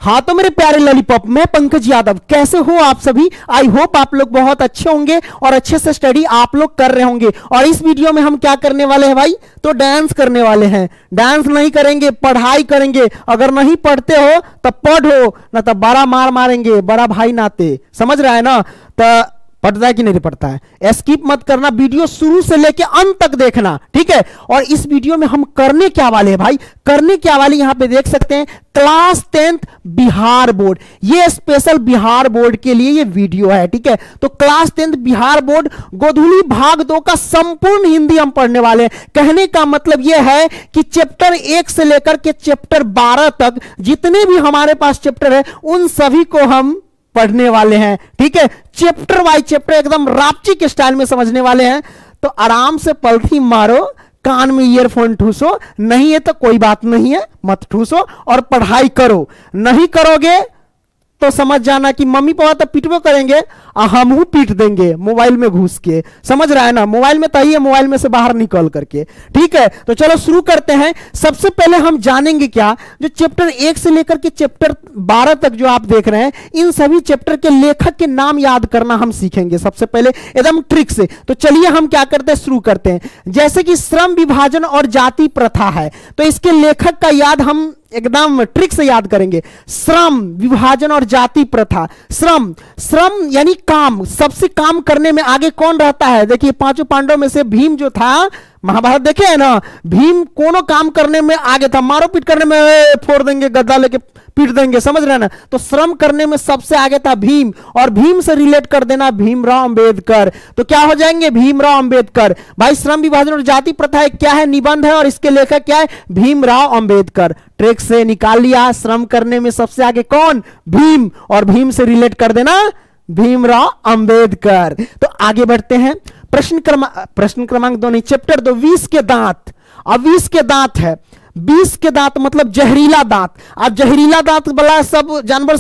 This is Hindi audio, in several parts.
हाँ तो मेरे प्यारे लॉलीपॉप, मैं पंकज यादव। कैसे हो आप सभी? आई होप आप लोग बहुत अच्छे होंगे और अच्छे से स्टडी आप लोग कर रहे होंगे। और इस वीडियो में हम क्या करने वाले हैं भाई? तो डांस करने वाले हैं। डांस नहीं करेंगे, पढ़ाई करेंगे। अगर नहीं पढ़ते हो तो पढ़ो, ना तो बड़ा मार मारेंगे, बड़ा भाई नाते। समझ रहा है ना? तो पढ़ता है कि नहीं पढ़ता है? स्किप मत करना, वीडियो शुरू से लेके अंत तक देखना, ठीक है? और इस वीडियो में हम करने क्या वाले हैं भाई? करने क्या वाले, यहां पे देख सकते हैं, क्लास 10th बिहार बोर्ड। ये स्पेशल बिहार बोर्ड के लिए ये वीडियो है, ठीक है? तो क्लास 10th बिहार बोर्ड गोधूली भाग 2 का संपूर्ण हिंदी हम पढ़ने वाले हैं। कहने का मतलब यह है कि चैप्टर 1 से लेकर के चैप्टर 12 तक जितने भी हमारे पास चैप्टर है उन सभी को हम पढ़ने वाले हैं, ठीक है? चैप्टर वाइज चैप्टर एकदम रापची के स्टाइल में समझने वाले हैं। तो आराम से पलथी मारो, कान में ईयरफोन ठूसो, नहीं है तो कोई बात नहीं है, मत ठूसो और पढ़ाई करो। नहीं करोगे तो समझ जाना कि मम्मी पापा तो पीटबो करेंगे और हम ही पीट देंगे मोबाइल में घुस के। समझ रहा है ना? मोबाइल में तो ही है, मोबाइल में से बाहर निकल करके, ठीक है? तो चलो शुरू करते हैं। सबसे पहले हम जानेंगे क्या, जो चैप्टर 1 से लेकर के चैप्टर 12 तक जो आप देख रहे हैं, इन सभी चैप्टर के लेखक के नाम याद करना हम सीखेंगे सबसे पहले, एकदम ट्रिक से। तो चलिए हम क्या करते हैं, शुरू करते हैं। जैसे कि श्रम विभाजन और जाति प्रथा है, तो इसके लेखक का याद हम एकदम ट्रिक से याद करेंगे। श्रम विभाजन और जाति प्रथा। श्रम, श्रम यानी काम। सबसे काम करने में आगे कौन रहता है? देखिए, 5 पांडवों में से भीम जो था, महाभारत देखे है ना, भीम कोनो काम करने में आगे था। मारो पीट करने में फोड़ देंगे, गद्दा लेके पीट देंगे। समझ रहे हैं ना? तो श्रम करने में सबसे आगे था भीम। और भीम से रिलेट कर देना भीमराव अंबेडकर, तो क्या हो जाएंगे? भीमराव अंबेडकर। भाई श्रम विभाजन और जाति प्रथा क्या है? निबंध है, और इसके लेखक क्या है? भीमराव अंबेडकर। ट्रिक से निकाल लिया, श्रम करने में सबसे आगे कौन? भीम, और भीम से रिलेट कर देना भीमराव अंबेडकर। तो आगे बढ़ते हैं। प्रश्न क्रमांक 2 नहीं, चैप्टर 2, 20 के दांत। अब 20 के दांत है, 20 के दांत मतलब जहरीला दांत। अब जहरीला दांत वाला सब जानवर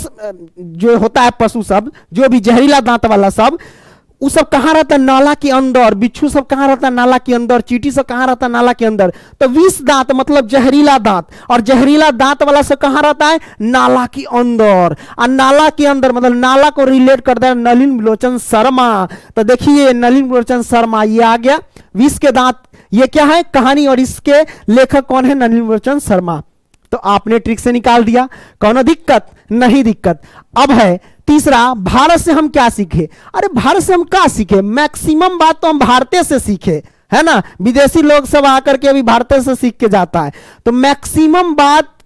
जो होता है, पशु सब जो भी जहरीला दांत वाला सब, वो सब कहां रहता है? नाला के अंदर। बिच्छू सब कहां रहता है? नाला के अंदर। चींटी सब कहां रहता है? नाला के अंदर। तो 20 दांत मतलब जहरीला दांत, और जहरीला दांत वाला सब कहां रहता है? नाला के अंदर। और नाला के अंदर मतलब नाला को रिलेट करता है नलिन लोचन शर्मा। तो देखिए, नलिन लोचन शर्मा ये आ गया। 20 के दांत ये क्या है? कहानी, और इसके लेखक कौन है? नलिन लोचन शर्मा। तो आपने ट्रिक से निकाल दिया, कौन दिक्कत नहीं? दिक्कत। अब है तीसरा, भारत से हम क्या सीखे? अरे भारत से हम क्या सीखे? मैक्सिमम बात तो हम भारत से सीखे, है ना? विदेशी लोग सब आकर के अभी भारत से सीख के जाता है। तो मैक्सिमम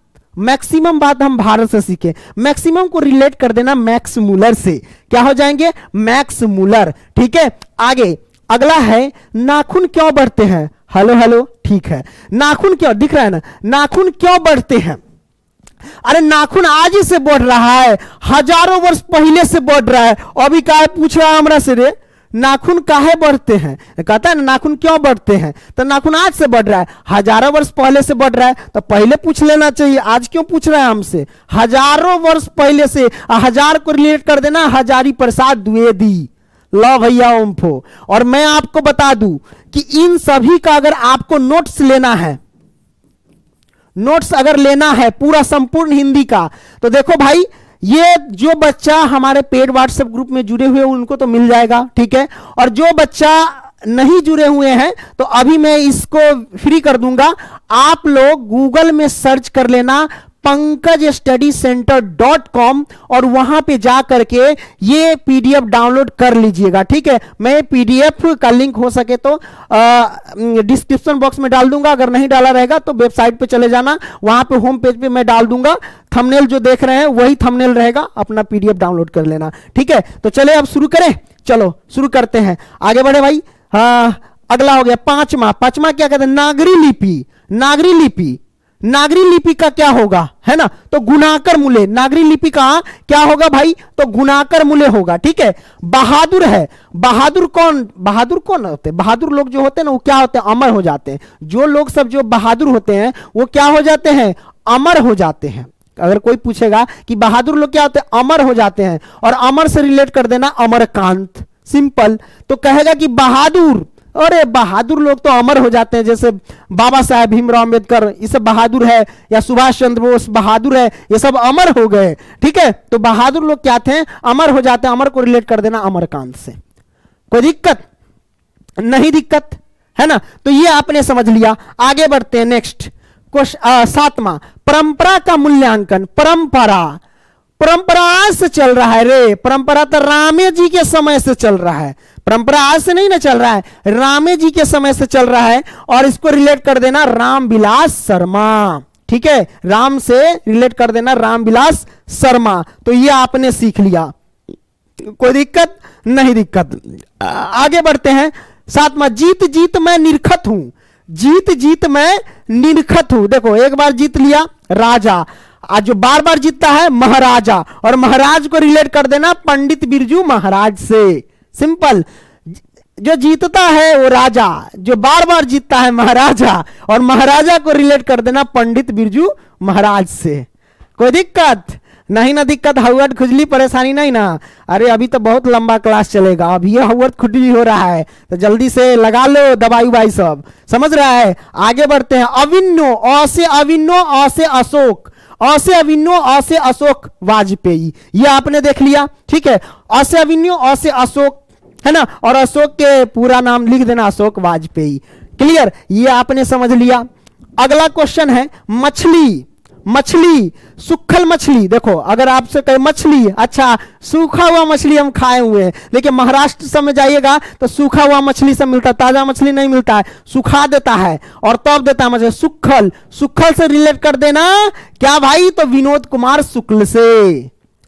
बात हम भारत से सीखे। मैक्सिमम को रिलेट कर देना मैक्स मूलर से। क्या हो जाएंगे? मैक्स मूलर, ठीक है? आगे अगला है, नाखून क्यों बढ़ते हैं? हेलो हेलो, ठीक है। नाखून क्यों, दिख रहा है ना? नाखून क्यों बढ़ते हैं? अरे नाखून आज ही से बढ़ रहा है, हजारों वर्ष पहले से बढ़ रहा है। अभी काहे पूछ रहा है हमरा से, रे नाखून काहे बढ़ते हैं? कहता है ना नाखून क्यों बढ़ते हैं? तो नाखून आज से बढ़ रहा है, हजारों वर्ष पहले से बढ़ रहा है। तो पहले पूछ लेना चाहिए, आज क्यों पूछ रहा है हमसे? हजारों वर्ष पहले से। हजार को रिलेट कर देना हजारी प्रसाद द्विवेदी। लो भैया ओम्फो। और मैं आपको बता दूं कि इन सभी का अगर आपको नोट्स लेना है, नोट्स अगर लेना है पूरा संपूर्ण हिंदी का, तो देखो भाई, ये जो बच्चा हमारे पेड व्हाट्सएप ग्रुप में जुड़े हुए उनको तो मिल जाएगा, ठीक है? और जो बच्चा नहीं जुड़े हुए हैं तो अभी मैं इसको फ्री कर दूंगा। आप लोग गूगल में सर्च कर लेना pankajstudycenter.com और वहां पे जा करके ये पीडीएफ डाउनलोड कर लीजिएगा, ठीक है? मैं पीडीएफ का लिंक हो सके तो डिस्क्रिप्शन बॉक्स में डाल दूंगा। अगर नहीं डाला रहेगा तो वेबसाइट पे चले जाना, वहां पे होम पेज पे मैं डाल दूंगा। थंबनेल जो देख रहे हैं वही थंबनेल रहेगा, अपना पीडीएफ डाउनलोड कर लेना, ठीक है? तो चले अब शुरू करें। चलो शुरू करते हैं, आगे बढ़े भाई। अगला हो गया पांचवा क्या कहते हैं? नागरी लिपि। नागरी लिपि, नागरी लिपि का क्या होगा, है ना? तो गुणाकर मूल्य। नागरी लिपि का क्या होगा भाई? तो गुणाकर मूल्य होगा, ठीक है? बहादुर है। बहादुर कौन होते हैं? बहादुर लोग जो होते हैं ना, वो क्या होते हैं? अमर हो जाते हैं। जो लोग सब जो बहादुर होते हैं वो क्या हो जाते हैं? अमर हो जाते हैं। अगर कोई पूछेगा कि बहादुर लोग क्या होते हैं? अमर हो जाते हैं। और अमर से रिलेट कर देना अमरकांत, सिंपल। तो कहेगा कि बहादुर अरे बहादुर लोग तो अमर हो जाते हैं, जैसे बाबा साहेब भीमराव अंबेडकर, ये सब बहादुर है, या सुभाष चंद्र बोस बहादुर है, ये सब अमर हो गए। ठीक है, तो बहादुर लोग क्या थे, अमर हो जाते हैं। अमर को रिलेट कर देना अमरकांत से, कोई दिक्कत नहीं, दिक्कत है ना। तो ये आपने समझ लिया। आगे बढ़ते हैं नेक्स्ट क्वेश्चन, 7वां, परंपरा का मूल्यांकन। परंपरा आज से चल रहा है रे, परंपरा तो रामे जी के समय से चल रहा है, परंपरा आज से नहीं ना चल रहा है, रामे जी के समय से चल रहा है। और इसको रिलेट कर देना रामविलास शर्मा। ठीक है, राम से रिलेट कर देना रामविलास शर्मा। तो ये आपने सीख लिया, कोई दिक्कत नहीं, दिक्कत। आगे बढ़ते हैं। 7वां, जीत जीत मैं निरखत हूं। जीत जीत मैं निरखत हूं। देखो, एक बार जीत लिया राजा, आज जो बार बार जीतता है महाराजा, और महाराज को रिलेट कर देना पंडित बिरजू महाराज से। सिंपल, जो जीतता है वो राजा, जो बार बार जीतता है महाराजा, और महाराजा को रिलेट कर देना पंडित बिरजू महाराज से। कोई दिक्कत नहीं ना, दिक्कत, हवर्ड खुजली परेशानी नहीं ना। अरे अभी तो बहुत लंबा क्लास चलेगा, अभी ये हवर्ड खुजली हो रहा है, तो जल्दी से लगा लो दवाई उवाई सब, समझ रहा है। आगे बढ़ते हैं। अविन्नो, अ से अविन्नो, अ से अशोक, अ से अविन्नो, अ से अशोक वाजपेयी, ये आपने देख लिया। ठीक है, अ से अविन्नो, अ से अशोक, है ना, और अशोक के पूरा नाम लिख देना अशोक वाजपेयी। क्लियर, ये आपने समझ लिया। अगला क्वेश्चन है मछली। मछली, सुखल मछली। देखो, अगर आपसे कहे मछली, अच्छा सूखा हुआ मछली हम खाए हुए हैं, लेकिन महाराष्ट्र सब में जाइएगा तो सूखा हुआ मछली सब मिलता है, ताजा मछली नहीं मिलता है, सुखा देता है और तब देता है मछली। सुखल, सुखल से रिलेट कर देना क्या भाई, तो विनोद कुमार शुक्ल से।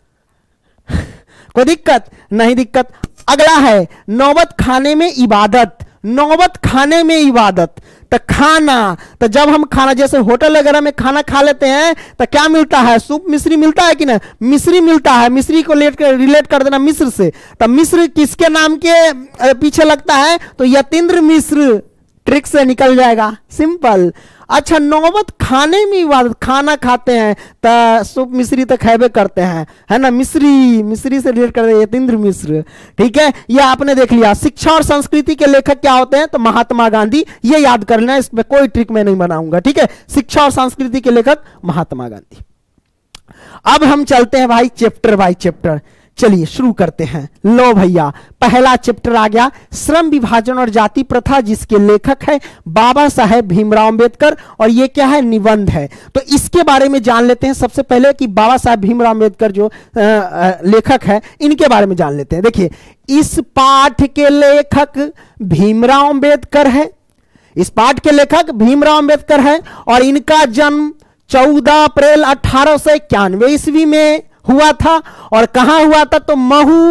कोई दिक्कत नहीं, दिक्कत। अगला है नौबत खाने में इबादत। नौबत खाने में इबादत, तो खाना, तो जब हम खाना जैसे होटल वगैरह में खाना खा लेते हैं तो क्या मिलता है, सूप मिश्री मिलता है कि ना, मिश्री मिलता है, मिश्री को रिलेट कर देना मिश्र से। तो मिश्र किसके नाम के पीछे लगता है, तो यतीन्द्र मिश्र, ट्रिक से निकल जाएगा, सिंपल। अच्छा, नौबत खाने में इबादत, खाना खाते हैं तो सूप मिश्री तो खाबे करते हैं, है ना, मिश्री, मिश्री से रिलेट कर दे यतीन्द्र मिश्र। ठीक है, ये आपने देख लिया। शिक्षा और संस्कृति के लेखक क्या होते हैं, तो महात्मा गांधी, ये याद कर लेना, इसमें कोई ट्रिक मैं नहीं बनाऊंगा। ठीक है, शिक्षा और संस्कृति के लेखक महात्मा गांधी। अब हम चलते हैं भाई चैप्टर बाय चैप्टर, चलिए शुरू करते हैं। लो भैया, पहला चैप्टर आ गया, श्रम विभाजन और जाति प्रथा, जिसके लेखक है बाबा साहेब भीमराव अंबेडकर, और ये क्या है, निबंध है। तो इसके बारे में जान लेते हैं सबसे पहले कि बाबा साहेब भीमराव अंबेडकर जो लेखक है, इनके बारे में जान लेते हैं। देखिए, इस पाठ के लेखक भीमराव अंबेडकर है, इस पाठ के लेखक भीमराव अंबेडकर है, और इनका जन्म 14 अप्रैल 1891 ईस्वी में हुआ था। और कहां हुआ था, तो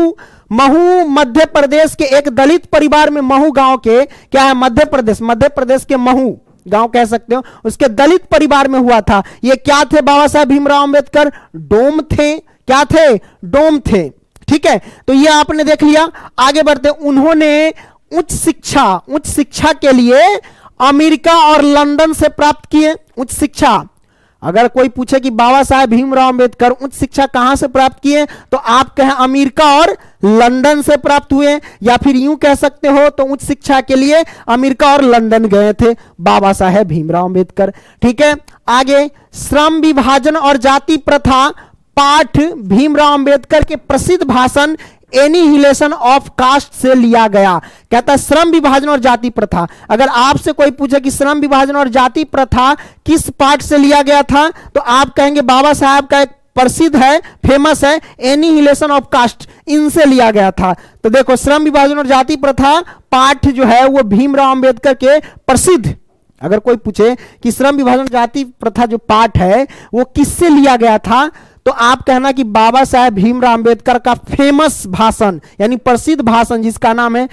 महू मध्य प्रदेश के एक दलित परिवार में, महू गांव के, क्या है, मध्य प्रदेश के महू गांव कह सकते हो, उसके दलित परिवार में हुआ था। ये क्या थे बाबा साहेब भीमराव अंबेडकर, डोम थे। क्या थे, डोम थे। ठीक है, तो ये आपने देख लिया। आगे बढ़ते, उन्होंने उच्च शिक्षा के लिए अमेरिका और लंदन से प्राप्त किए उच्च शिक्षा। अगर कोई पूछे कि बाबा साहेब भीमराव अंबेडकर उच्च शिक्षा कहां से प्राप्त किए, तो आप कहें अमेरिका और लंदन से प्राप्त हुए, या फिर यूं कह सकते हो तो उच्च शिक्षा के लिए अमेरिका और लंदन गए थे बाबा साहेब भीमराव अंबेडकर। ठीक है, आगे श्रम विभाजन और जाति प्रथा पाठ भीमराव अंबेडकर के प्रसिद्ध भाषण एनिहिलेशन ऑफ कास्ट से लिया गया। कहता है श्रम विभाजन और जाति प्रथा। अगर आपसे कोई पूछे कि श्रम विभाजन और जाति प्रथा किस पाठ से लिया गया था, तो आप कहेंगे बाबा साहब का एक प्रसिद्ध है, फेमस है, एनिहिलेशन ऑफ कास्ट, इनसे लिया गया था। तो देखो, श्रम विभाजन और जाति प्रथा पाठ जो है वो भीमराव अंबेडकर के प्रसिद्ध, अगर कोई पूछे कि श्रम विभाजन जाति प्रथा जो पाठ है वो किससे लिया गया था, तो आप कहना कि बाबा साहेब भीमराव अंबेडकर का फेमस भाषण, यानी प्रसिद्ध भाषण, जिसका नाम है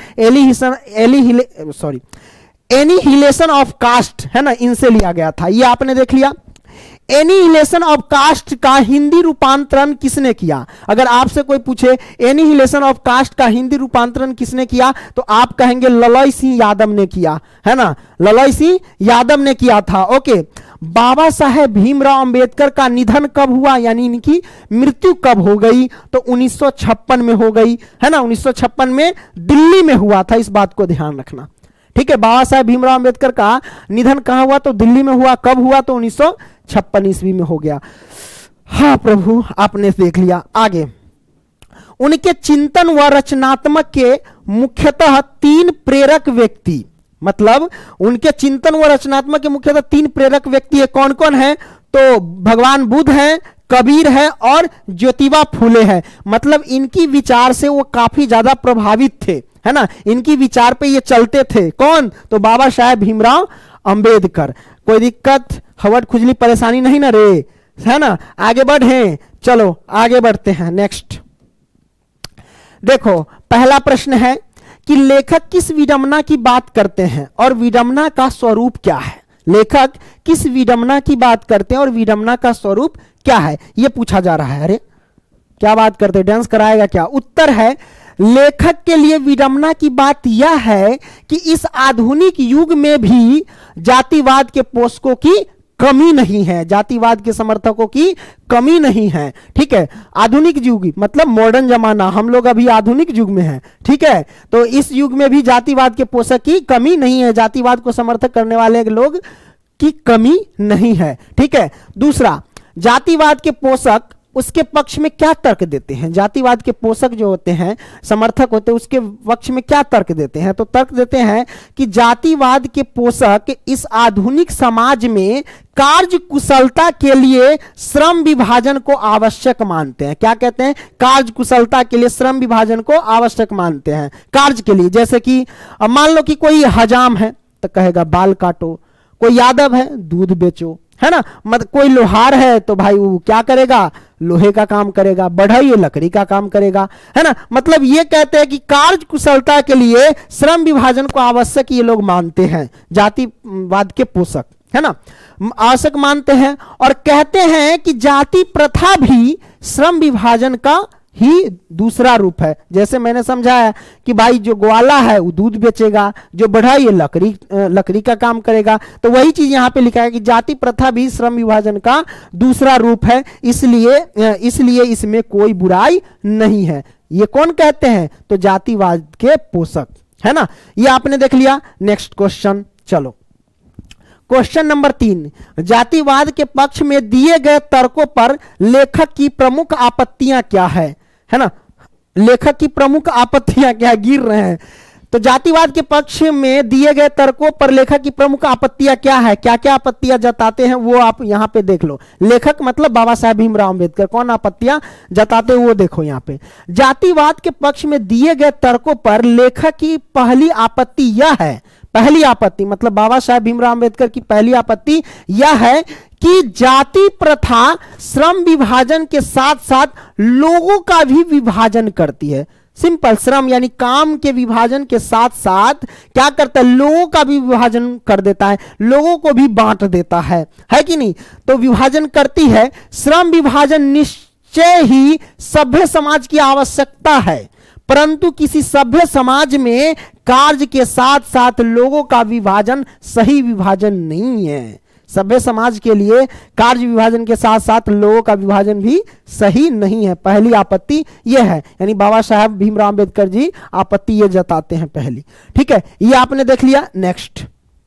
एनिहिलेशन ऑफ कास्ट, है ना, इनसे लिया गया था। ये आपने देख लिया। एनिहिलेशन ऑफ कास्ट का हिंदी रूपांतरण किसने किया? अगर आपसे कोई पूछे एनिहिलेशन ऑफ कास्ट का हिंदी रूपांतरण किसने किया, तो आप कहेंगे ललोई सिंह यादव ने किया, है ना, ललोई सिंह यादव ने किया था। ओके, बाबा साहेब भीमराव अंबेडकर का निधन कब हुआ, यानी इनकी मृत्यु कब हो गई, तो 1956 में हो गई, है ना, 1956 में दिल्ली में हुआ था, इस बात को ध्यान रखना। ठीक है। बाबा साहेब भीमराव अंबेडकर का निधन कहां हुआ? तो दिल्ली में हुआ। कब हुआ? तो 1956 ईस्वी में हो गया। हाँ प्रभु, आपने देख लिया। आगे, उनके चिंतन व रचनात्मक के मुख्यतः 3 प्रेरक व्यक्ति, मतलब उनके चिंतन व रचनात्मक के मुख्यतः 3 प्रेरक व्यक्ति है। कौन कौन है? तो भगवान बुद्ध हैं, कबीर है और ज्योतिबा फूले है। मतलब इनकी विचार से वो काफी ज्यादा प्रभावित थे, है ना, इनकी विचार पे ये चलते थे। कौन? तो बाबा साहेब भीमराव अंबेडकर। कोई दिक्कत, हवट खुजली परेशानी नहीं ना रे, है ना। आगे बढ़े, चलो आगे बढ़ते हैं। नेक्स्ट देखो, पहला प्रश्न है कि लेखक किस विडंबना की बात करते हैं और विडंबना का स्वरूप क्या है? लेखक किस विडंबना की बात करते हैं और विडंबना का स्वरूप क्या है, यह पूछा जा रहा है। अरे क्या बात करते, डांस कराएगा क्या? उत्तर है, लेखक के लिए विडंबना की बात यह है कि इस आधुनिक युग में भी जातिवाद के पोषकों की कमी नहीं है, जातिवाद के समर्थकों की कमी नहीं है। ठीक है, आधुनिक युग मतलब मॉडर्न जमाना, हम लोग अभी आधुनिक युग में हैं। ठीक है, तो इस युग में भी जातिवाद के पोषक की कमी नहीं है, जातिवाद को समर्थक करने वाले लोग की कमी नहीं है। ठीक है, दूसरा, जातिवाद के पोषक उसके पक्ष में क्या तर्क देते हैं? जातिवाद के पोषक जो होते हैं, समर्थक होते हैं, उसके पक्ष में क्या तर्क देते हैं? तो तर्क देते हैं कि जातिवाद के पोषक इस आधुनिक समाज में कार्य कुशलता के लिए श्रम विभाजन को आवश्यक मानते हैं। क्या कहते हैं? कार्य कुशलता के लिए श्रम विभाजन को आवश्यक मानते हैं। कार्य के लिए, जैसे कि मान लो कि कोई हजाम है तो कहेगा बाल काटो, कोई यादव है दूध बेचो, है ना। मतलब कोई लोहार है तो भाई वो क्या करेगा? लोहे का काम करेगा। बढ़ई लकड़ी का काम करेगा, है ना। मतलब ये कहते हैं कि कार्य कुशलता के लिए श्रम विभाजन को आवश्यक ये लोग मानते हैं, जातिवाद के पोषक, है ना, आवश्यक मानते हैं। और कहते हैं कि जाति प्रथा भी श्रम विभाजन का ही दूसरा रूप है। जैसे मैंने समझाया कि भाई जो ग्वाला है वो दूध बेचेगा, जो बढ़ई ये लकड़ी का काम करेगा। तो वही चीज यहां पे लिखा है कि जाति प्रथा भी श्रम विभाजन का दूसरा रूप है, इसलिए इसमें कोई बुराई नहीं है। ये कौन कहते हैं? तो जातिवाद के पोषक, है ना। ये आपने देख लिया। नेक्स्ट क्वेश्चन, चलो क्वेश्चन नंबर 3, जातिवाद के पक्ष में दिए गए तर्कों पर लेखक की प्रमुख आपत्तियां क्या है ना। लेखक की प्रमुख आपत्तियां क्या? गिर रहे हैं। तो जातिवाद के पक्ष में दिए गए तर्कों पर लेखक की प्रमुख आपत्तियां क्या है, क्या क्या आपत्तियां जताते हैं, वो आप यहां पे देख लो। लेखक मतलब बाबा साहेब भीमराव अंबेडकर, कौन आपत्तियां जताते हैं वो देखो यहां पे। जातिवाद के पक्ष में दिए गए तर्कों पर लेखक की पहली आपत्ति यह है, पहली आपत्ति मतलब बाबा साहेब भीमराव अंबेडकर की पहली आपत्ति यह है कि जाति प्रथा श्रम विभाजन के साथ साथ लोगों का भी विभाजन करती है। सिंपल, श्रम यानी काम के विभाजन के साथ साथ क्या करता है? लोगों का भी विभाजन कर देता है, लोगों को भी बांट देता है कि नहीं। तो विभाजन करती है। श्रम विभाजन निश्चय ही सभ्य समाज की आवश्यकता है, परंतु किसी सभ्य समाज में कार्य के साथ साथ लोगों का विभाजन सही विभाजन नहीं है। सभ्य समाज के लिए कार्य विभाजन के साथ साथ लोगों का विभाजन भी सही नहीं है। पहली आपत्ति यह है, यानी बाबा साहेब भीमराव अंबेडकर जी आपत्ति ये जताते हैं पहली। ठीक है, ये आपने देख लिया। नेक्स्ट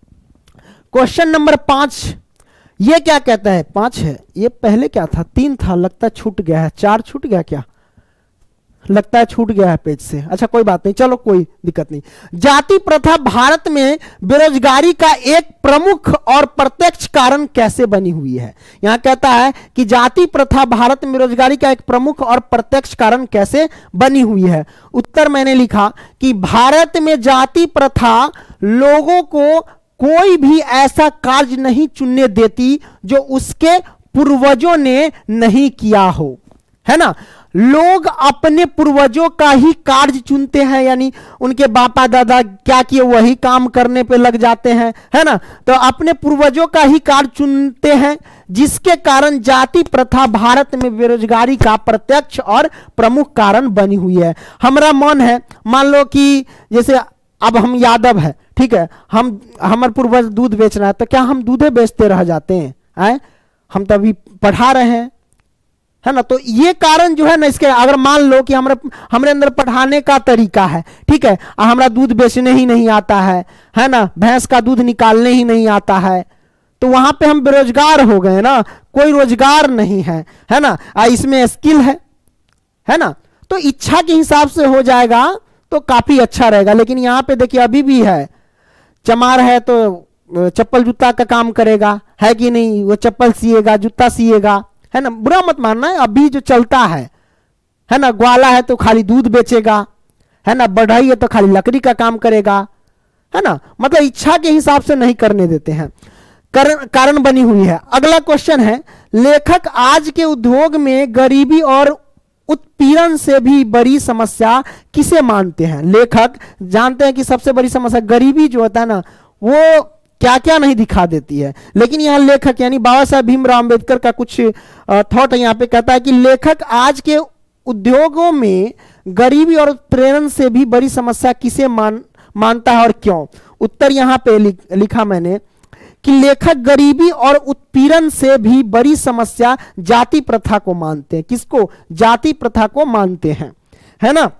क्वेश्चन नंबर 5, ये क्या कहता है? 5 है, ये पहले क्या था? 3 था, लगता है छूट गया है। 4 छूट गया क्या? लगता है छूट गया है पेज से। अच्छा कोई बात नहीं, चलो कोई दिक्कत नहीं। जाति प्रथा भारत में बेरोजगारी का एक प्रमुख और प्रत्यक्ष कारण कैसे बनी हुई है? यहां कहता है कि जाति प्रथा भारत में बेरोजगारी का एक प्रमुख और प्रत्यक्ष कारण कैसे बनी हुई है। उत्तर मैंने लिखा कि भारत में जाति प्रथा लोगों को कोई भी ऐसा कार्य नहीं चुनने देती जो उसके पूर्वजों ने नहीं किया हो, है ना। लोग अपने पूर्वजों का ही कार्य चुनते हैं, यानी उनके बापा दादा क्या किए वही काम करने पे लग जाते हैं, है ना। तो अपने पूर्वजों का ही कार्य चुनते हैं, जिसके कारण जाति प्रथा भारत में बेरोजगारी का प्रत्यक्ष और प्रमुख कारण बनी हुई है। हमारा मन है, मान लो कि जैसे अब हम यादव है, ठीक है, हमारे पूर्वज दूध बेच रहा है, तो क्या हम दूधे बेचते रह जाते हैं? हम तो अभी पढ़ा रहे हैं, है ना। तो ये कारण जो है ना इसके, अगर मान लो कि हमारे अंदर पढ़ाने का तरीका है, ठीक है, हमारा दूध बेचने ही नहीं आता है ना, भैंस का दूध निकालने ही नहीं आता है, तो वहां पे हम बेरोजगार हो गए ना, कोई रोजगार नहीं है ना। इसमें स्किल है ना, तो इच्छा के हिसाब से हो जाएगा तो काफी अच्छा रहेगा। लेकिन यहां पे देखिए अभी भी है, चमार है तो चप्पल जूता का काम करेगा, है कि नहीं, वो चप्पल सिएगा, जूता सिएगा, है ना, बुरा मत मानना है, अभी जो चलता है ना। ग्वाला है तो खाली दूध बेचेगा, है ना। बढ़ई है तो खाली लकड़ी का काम करेगा, है ना। मतलब इच्छा के हिसाब से नहीं करने देते हैं, कारण बनी हुई है। अगला क्वेश्चन है, लेखक आज के उद्योग में गरीबी और उत्पीड़न से भी बड़ी समस्या किसे मानते हैं। लेखक जानते हैं कि सबसे बड़ी समस्या गरीबी जो होता है ना, वो क्या क्या नहीं दिखा देती है। लेकिन यहां लेखक यानी बाबा साहब भीमराव अंबेडकर का कुछ थॉट यहां पे कहता है कि लेखक आज के उद्योगों में गरीबी और उत्पीड़न से भी बड़ी समस्या किसे मानता है और क्यों। उत्तर यहां पे लिखा मैंने कि लेखक गरीबी और उत्पीड़न से भी बड़ी समस्या जाति प्रथा को मानते हैं। किसको? जाति प्रथा को मानते हैं, है ना।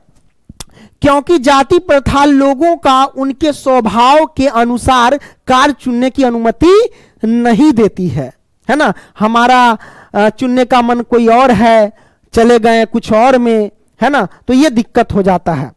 क्योंकि जाति प्रथा लोगों का उनके स्वभाव के अनुसार कार्य चुनने की अनुमति नहीं देती है ना। हमारा चुनने का मन कोई और है, चले गए कुछ और में, है ना, तो यह दिक्कत हो जाता है।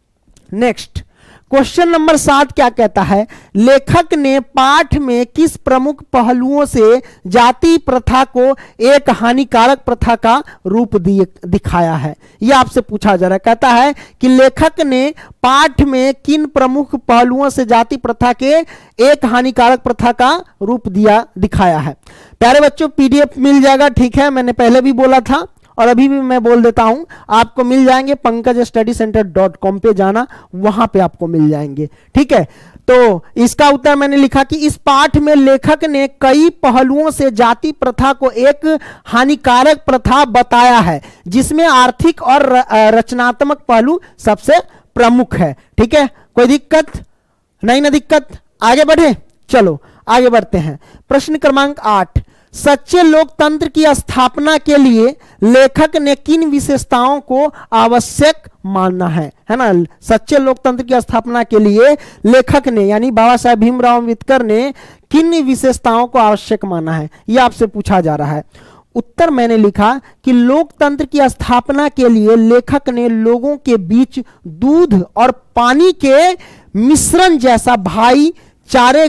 नेक्स्ट क्वेश्चन नंबर 7 क्या कहता है, लेखक ने पाठ में किस प्रमुख पहलुओं से जाति प्रथा को एक हानिकारक प्रथा का रूप दिखाया है। यह आपसे पूछा जा रहा है। कहता है कि लेखक ने पाठ में किन प्रमुख पहलुओं से जाति प्रथा के एक हानिकारक प्रथा का रूप दिखाया है। प्यारे बच्चों पीडीएफ मिल जाएगा, ठीक है, मैंने पहले भी बोला था और अभी भी मैं बोल देता हूं, आपको मिल जाएंगे। pankajstudycenter.com पे जाना, वहां पे आपको मिल जाएंगे, ठीक है। तो इसका उत्तर मैंने लिखा कि इस पाठ में लेखक ने कई पहलुओं से जाति प्रथा को एक हानिकारक प्रथा बताया है, जिसमें आर्थिक और रचनात्मक पहलू सबसे प्रमुख है, ठीक है। कोई दिक्कत नहीं ना? दिक्कत? आगे बढ़े, चलो आगे बढ़ते हैं। प्रश्न क्रमांक 8, सच्चे लोकतंत्र की स्थापना के लिए लेखक ने किन विशेषताओं को आवश्यक माना है ना। सच्चे लोकतंत्र की स्थापना के लिए लेखक ने यानी बाबा साहेब भीमराव अम्बेडकर ने किन विशेषताओं को आवश्यक माना है, यह आपसे पूछा जा रहा है। उत्तर मैंने लिखा कि लोकतंत्र की स्थापना के लिए लेखक ने लोगों के बीच दूध और पानी के मिश्रण जैसा भाईचारे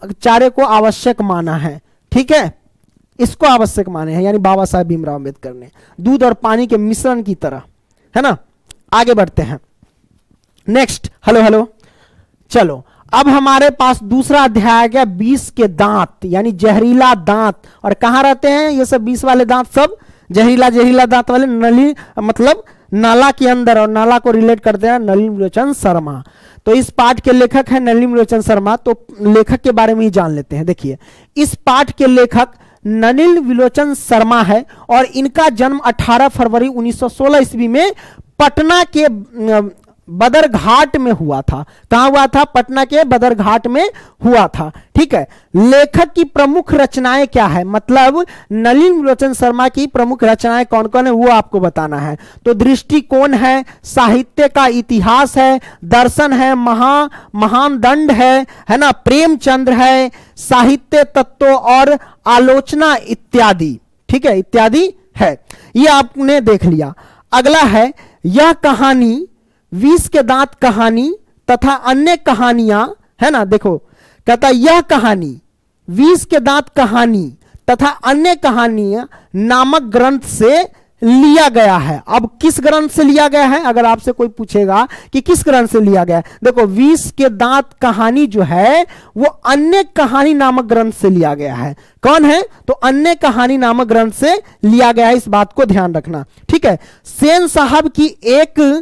को आवश्यक माना है, ठीक है। इसको आवश्यक माने हैं, यानी बाबा साहेब भीमराव अम्बेडकर ने दूध और पानी के मिश्रण की तरह, है ना। आगे बढ़ते हैं। नेक्स्ट, हेलो, चलो अब हमारे पास दूसरा अध्याय आ गया, 20 के दांत यानी जहरीला दांत। और कहां रहते हैं ये सब 20 वाले दांत? सब जहरीला दांत वाले नली, मतलब नाला के अंदर, और नाला को रिलेट करते हैं नलिनी लोचन शर्मा। तो इस पाठ के लेखक है नलिनी लोचन शर्मा। तो लेखक के बारे में ही जान लेते हैं। देखिए, इस पाठ के लेखक नलिनी विलोचन शर्मा है और इनका जन्म 18 फरवरी 1916 ईस्वी में पटना के बदरघाट में हुआ था। कहां हुआ था? पटना के बदरघाट में हुआ था, ठीक है। लेखक की प्रमुख रचनाएं क्या है, मतलब नलिनी विलोचन शर्मा की प्रमुख रचनाएं कौन कौन है वो आपको बताना है। तो दृष्टिकोण है, साहित्य का इतिहास है, दर्शन है, महान दंड है ना, प्रेमचंद्र है, साहित्य तत्व और आलोचना इत्यादि, ठीक है, इत्यादि है। ये आपने देख लिया। अगला है यह कहानी 20 के दांत कहानी तथा अन्य कहानियां, है ना। देखो, कहता यह कहानी 20 के दांत कहानी तथा अन्य कहानियां नामक ग्रंथ से लिया गया है। अब किस ग्रंथ से लिया गया है, अगर आपसे कोई पूछेगा कि किस ग्रंथ से लिया गया है, देखो 20 के दांत कहानी जो है वो अन्य कहानी नामक ग्रंथ से लिया गया है। कौन है? तो अन्य कहानी नामक ग्रंथ से लिया गया है, इस बात को ध्यान रखना, ठीक है। सेन साहब की एक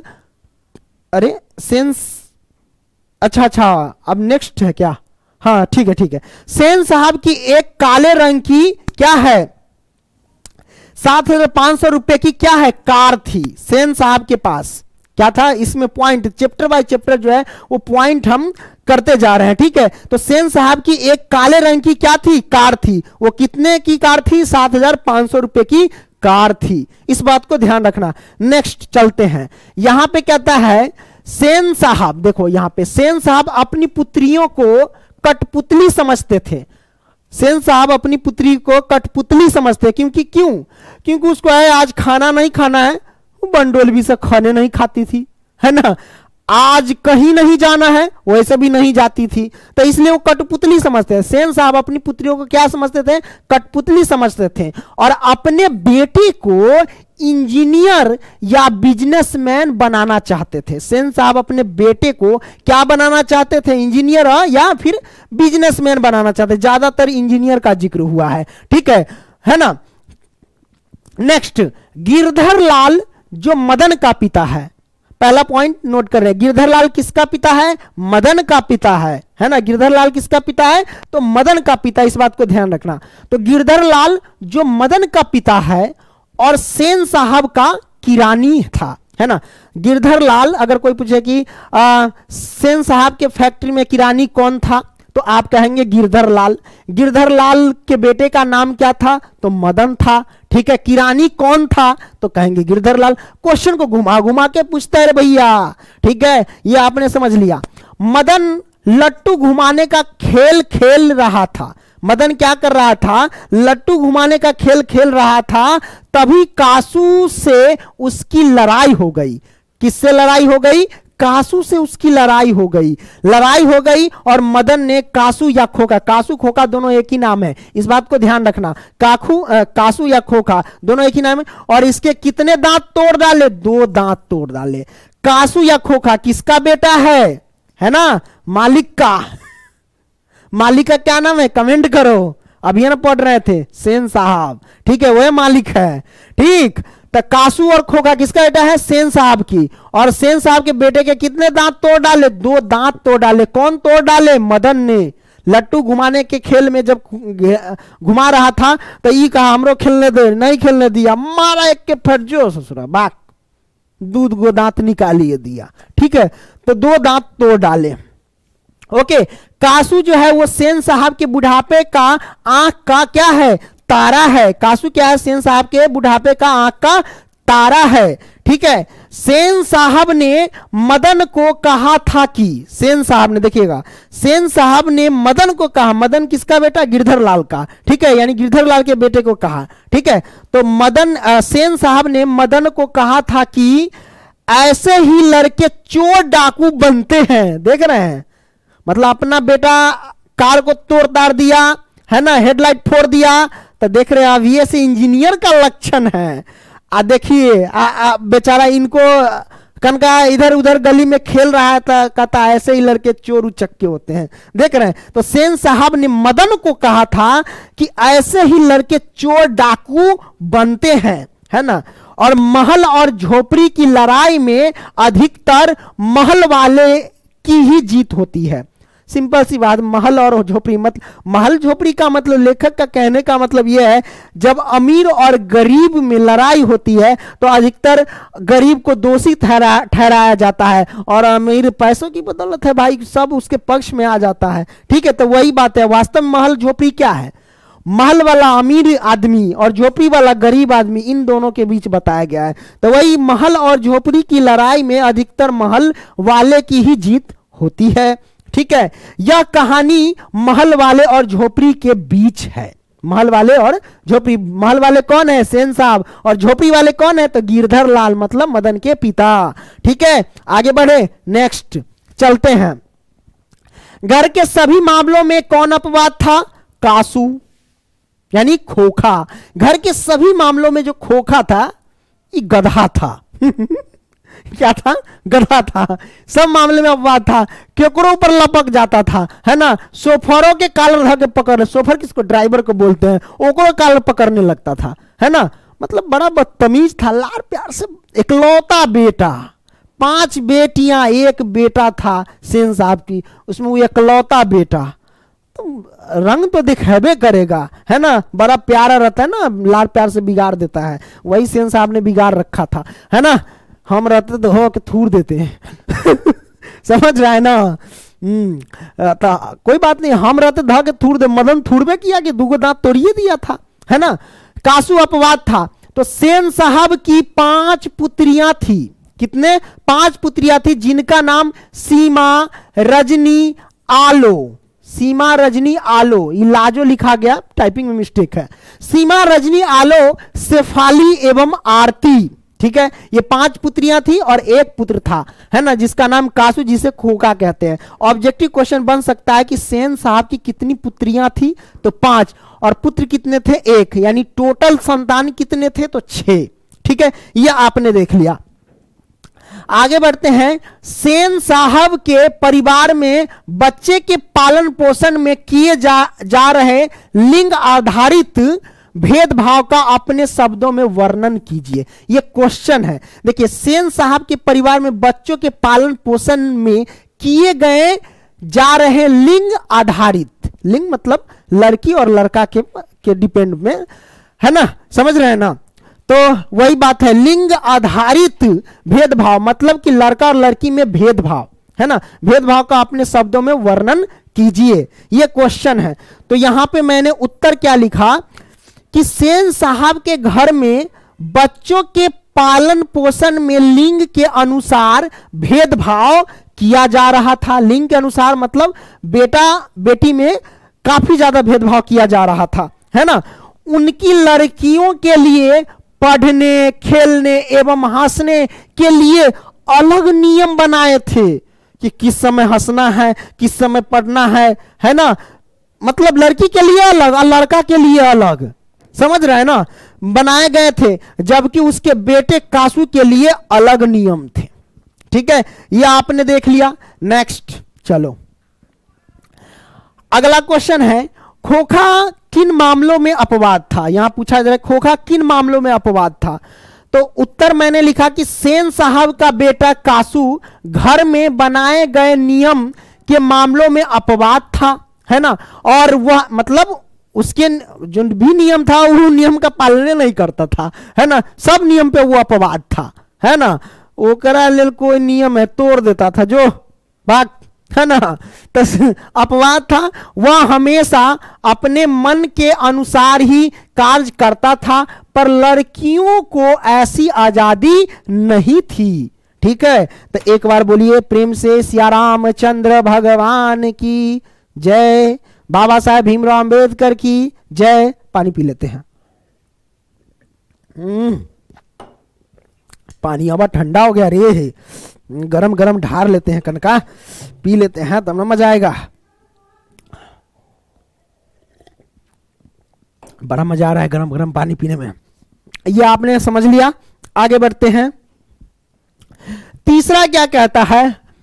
अच्छा, अब नेक्स्ट है क्या? हाँ, ठीक है। सेन साहब की एक काले रंग की क्या है, 7,500 रुपए की क्या है, कार थी। सेन साहब के पास क्या था, इसमें पॉइंट चैप्टर बाय चैप्टर जो है वो पॉइंट हम करते जा रहे हैं, ठीक है। तो सेन साहब की एक काले रंग की क्या थी, कार थी। वो कितने की कार थी? 7,500 रुपए की कार थी। इस बात को ध्यान रखना। नेक्स्ट चलते हैं, यहां पे कहता है सेन साहब, देखो यहां पे सेन साहब अपनी पुत्रियों को कठपुतली समझते थे। सेन साहब अपनी पुत्री को कठपुतली समझते, क्योंकि उसको है आज खाना नहीं खाना है, वो बंडोल भी से खाने नहीं खाती थी, है ना। आज कहीं नहीं जाना है, वैसे भी नहीं जाती थी, तो इसलिए वो कठपुतली समझते हैं। सेन साहब अपनी पुत्रियों को क्या समझते थे? कठपुतली समझते थे, और अपने बेटे को इंजीनियर या बिजनेसमैन बनाना चाहते थे। सेन साहब अपने बेटे को क्या बनाना चाहते थे? इंजीनियर या फिर बिजनेसमैन बनाना चाहते। ज्यादातर इंजीनियर का जिक्र हुआ है, ठीक है ना। नेक्स्ट, गिरधर लाल जो मदन का पिता है, पहला पॉइंट नोट कर रहे हैं, गिरधर लाल किसका पिता है? मदन का पिता है ना। गिरधर लाल किसका पिता है? तो मदन का पिता, इस बात को ध्यान रखना। तो गिरधर लाल जो मदन का पिता है और सेन साहब का किरानी था, है ना। गिरधर लाल, अगर कोई पूछे कि सेन साहब के फैक्ट्री में किरानी कौन था, तो आप कहेंगे गिरधर लाल। गिरधर लाल के बेटे का नाम क्या था? तो मदन था, ठीक है। किरानी कौन था? तो कहेंगे गिरधर लाल। क्वेश्चन को घुमा घुमा के पूछता है भैया, ठीक है, ये आपने समझ लिया। मदन लट्टू घुमाने का खेल खेल रहा था। मदन क्या कर रहा था? लट्टू घुमाने का खेल खेल रहा था, तभी कासू से उसकी लड़ाई हो गई। किससे लड़ाई हो गई? कासू से उसकी लड़ाई हो गई और मदन ने कासू या खोखा, कासू खोखा दोनों एक ही नाम है, इस बात को ध्यान रखना। कासू या खोखा दोनों एक ही नाम है, और इसके कितने दांत तोड़ डाले? 2 दांत तोड़ डाले। कासू या खोखा किसका बेटा है ना? मालिक का। मालिक का क्या नाम है? कमेंट करो, अभी ना पढ़ रहे थे, सेन साहब, ठीक है, वह मालिक है, ठीक। तो कासू और खोखा किसका बेटा है? सेन साहब की। और सेन साहब के बेटे के कितने दांत तोड़ डाले? 2 दांत तोड़ डाले। कौन तोड़ डाले? मदन ने। लट्टू घुमाने के खेल में जब घुमा रहा था तो ये कहा हमरो खेलने दे, नहीं खेलने दिया, मारा एक के फट जो ससुरा बाक, दूध को दांत निकालिए दिया, ठीक है। तो 2 दांत तोड़ डाले। ओके, कासू जो है वो सेन साहब के बुढ़ापे का आंख का क्या है? तारा है। कासू क्या है? सेन साहब के बुढ़ापे का आंख का तारा है, ठीक है। सेन साहब ने मदन को कहा था कि, सेन साहब ने, देखिएगा, सेन साहब ने मदन को कहा, मदन किसका बेटा? गिरधर लाल का, ठीक है, यानी गिरधर लाल के बेटे को कहा, ठीक है। तो सेन साहब ने मदन को कहा था कि ऐसे ही लड़के चोर डाकू बनते हैं। देख रहे हैं, मतलब अपना बेटा कार को तोड़ ताड़ दिया, है ना, हेडलाइट फोड़ दिया, तो देख रहे हैं अब ये से इंजीनियर का लक्षण है। देखिए बेचारा इनको कनका इधर उधर गली में खेल रहा था, कहता ऐसे ही लड़के चोर उचक्के होते हैं। देख रहे हैं, तो सेन साहब ने मदन को कहा था कि ऐसे ही लड़के चोर डाकू बनते हैं, है ना। और महल और झोपड़ी की लड़ाई में अधिकतर महल वाले की ही जीत होती है। सिंपल सी बात, महल और झोपड़ी, मतलब महल झोपड़ी का मतलब, लेखक का कहने का मतलब यह है, जब अमीर और गरीब में लड़ाई होती है तो अधिकतर गरीब को दोषी ठहराया जाता है, और अमीर पैसों की बदौलत है भाई, सब उसके पक्ष में आ जाता है, ठीक है। तो वही बात है, वास्तव में महल झोपड़ी क्या है? महल वाला अमीर आदमी और झोपड़ी वाला गरीब आदमी, इन दोनों के बीच बताया गया है। तो वही महल और झोपड़ी की लड़ाई में अधिकतर महल वाले की ही जीत होती है, ठीक है। यह कहानी महल वाले और झोपड़ी के बीच है। महल वाले और झोपड़ी, महल वाले कौन है? सेन साहब, और झोपड़ी वाले कौन है? तो गिरधर लाल, मतलब मदन के पिता, ठीक है। आगे बढ़े, नेक्स्ट चलते हैं। घर के सभी मामलों में कौन अपवाद था? कासू, यानी खोखा। घर के सभी मामलों में जो खोखा था ये गधा था। क्या था? गधा था। सब मामले में अपवाद था, केकरो ऊपर लपक जाता था, है ना। सोफरों के कॉलर धर के पकड़, सोफर किसको? ड्राइवर को बोलते हैं, ओकरो कॉलर पकड़ने लगता था, है ना। मतलब बड़ा बदतमीज था, लाड़ प्यार से, इकलौता बेटा, 5 बेटियां 1 बेटा था सेन साहब की, उसमें वो इकलौता बेटा, तो रंग तो दिखेबे करेगा, है ना। बड़ा प्यारा रहता है ना, लाड़ प्यार से बिगाड़ देता है, वही सेन साहब ने बिगाड़ रखा था, है ना। हम रहते तो हो के थूर देते हैं। समझ रहा है ना। तो कोई बात नहीं, हम रहते धा के थूर दे। मदन थूरबे किया कि 2 दांत तोड़िए दिया था, है ना। कासू अपवाद था। तो सेन साहब की 5 पुत्रियां थी। कितने? 5 पुत्रियां थी, जिनका नाम सीमा, रजनी, आलो। सीमा, रजनी, आलो, ये लाजो लिखा गया, टाइपिंग में मिस्टेक है। सीमा, रजनी, आलो, शेफाली एवं आरती। ठीक है, ये 5 पुत्रियां थी और एक पुत्र था, है ना, जिसका नाम कासू, जिसे खोखा कहते हैं। ऑब्जेक्टिव क्वेश्चन बन सकता है कि सेन साहब की कितनी पुत्रियां थी? तो 5, और पुत्र कितने थे? 1, यानी टोटल संतान कितने थे? तो 6। ठीक है, यह आपने देख लिया। आगे बढ़ते हैं। सेन साहब के परिवार में बच्चे के पालन पोषण में किए जा रहे लिंग आधारित भेदभाव का अपने शब्दों में वर्णन कीजिए। यह क्वेश्चन है। देखिए, सेन साहब के परिवार में बच्चों के पालन पोषण में किए गए जा रहे लिंग आधारित, लिंग मतलब लड़की और लड़का के डिपेंड में, है ना, समझ रहे हैं ना, तो वही बात है, लिंग आधारित भेदभाव मतलब कि लड़का और लड़की में भेदभाव, है ना, भेदभाव का अपने शब्दों में वर्णन कीजिए, यह क्वेश्चन है। तो यहां पे मैंने उत्तर क्या लिखा कि सेन साहब के घर में बच्चों के पालन पोषण में लिंग के अनुसार भेदभाव किया जा रहा था। लिंग के अनुसार मतलब बेटा बेटी में काफी ज्यादा भेदभाव किया जा रहा था, है ना। उनकी लड़कियों के लिए पढ़ने, खेलने एवं हंसने के लिए अलग नियम बनाए थे कि किस समय हंसना है, किस समय पढ़ना है ना, मतलब लड़की के लिए अलग और लड़का के लिए अलग, समझ रहे हैं ना, बनाए गए थे, जबकि उसके बेटे कासू के लिए अलग नियम थे। ठीक है, यह आपने देख लिया। नेक्स्ट चलो, अगला क्वेश्चन है, खोखा किन मामलों में अपवाद था? यहां पूछा जा रहा है खोखा किन मामलों में अपवाद था। तो उत्तर मैंने लिखा कि सेन साहब का बेटा कासू घर में बनाए गए नियम के मामलों में अपवाद था, है ना, और वह मतलब उसके जो भी नियम था वो नियम का पालन नहीं करता था, है ना, सब नियम पे वो अपवाद था, है ना, वो करा ले कोई नियम है तोड़ देता था जो बात, है ना, तो अपवाद था। वह हमेशा अपने मन के अनुसार ही कार्य करता था, पर लड़कियों को ऐसी आजादी नहीं थी। ठीक है, तो एक बार बोलिए प्रेम से सिया रामचंद्र भगवान की जय, बाबा साहेब भीमराव अंबेडकर की जय। पानी पी लेते हैं। पानी अब ठंडा हो गया रे, गरम गरम ढार लेते हैं, कनका पी लेते हैं तब ना मजा आएगा। बड़ा मजा आ रहा है गरम गरम पानी पीने में। ये आपने समझ लिया। आगे बढ़ते हैं। तीसरा क्या कहता है,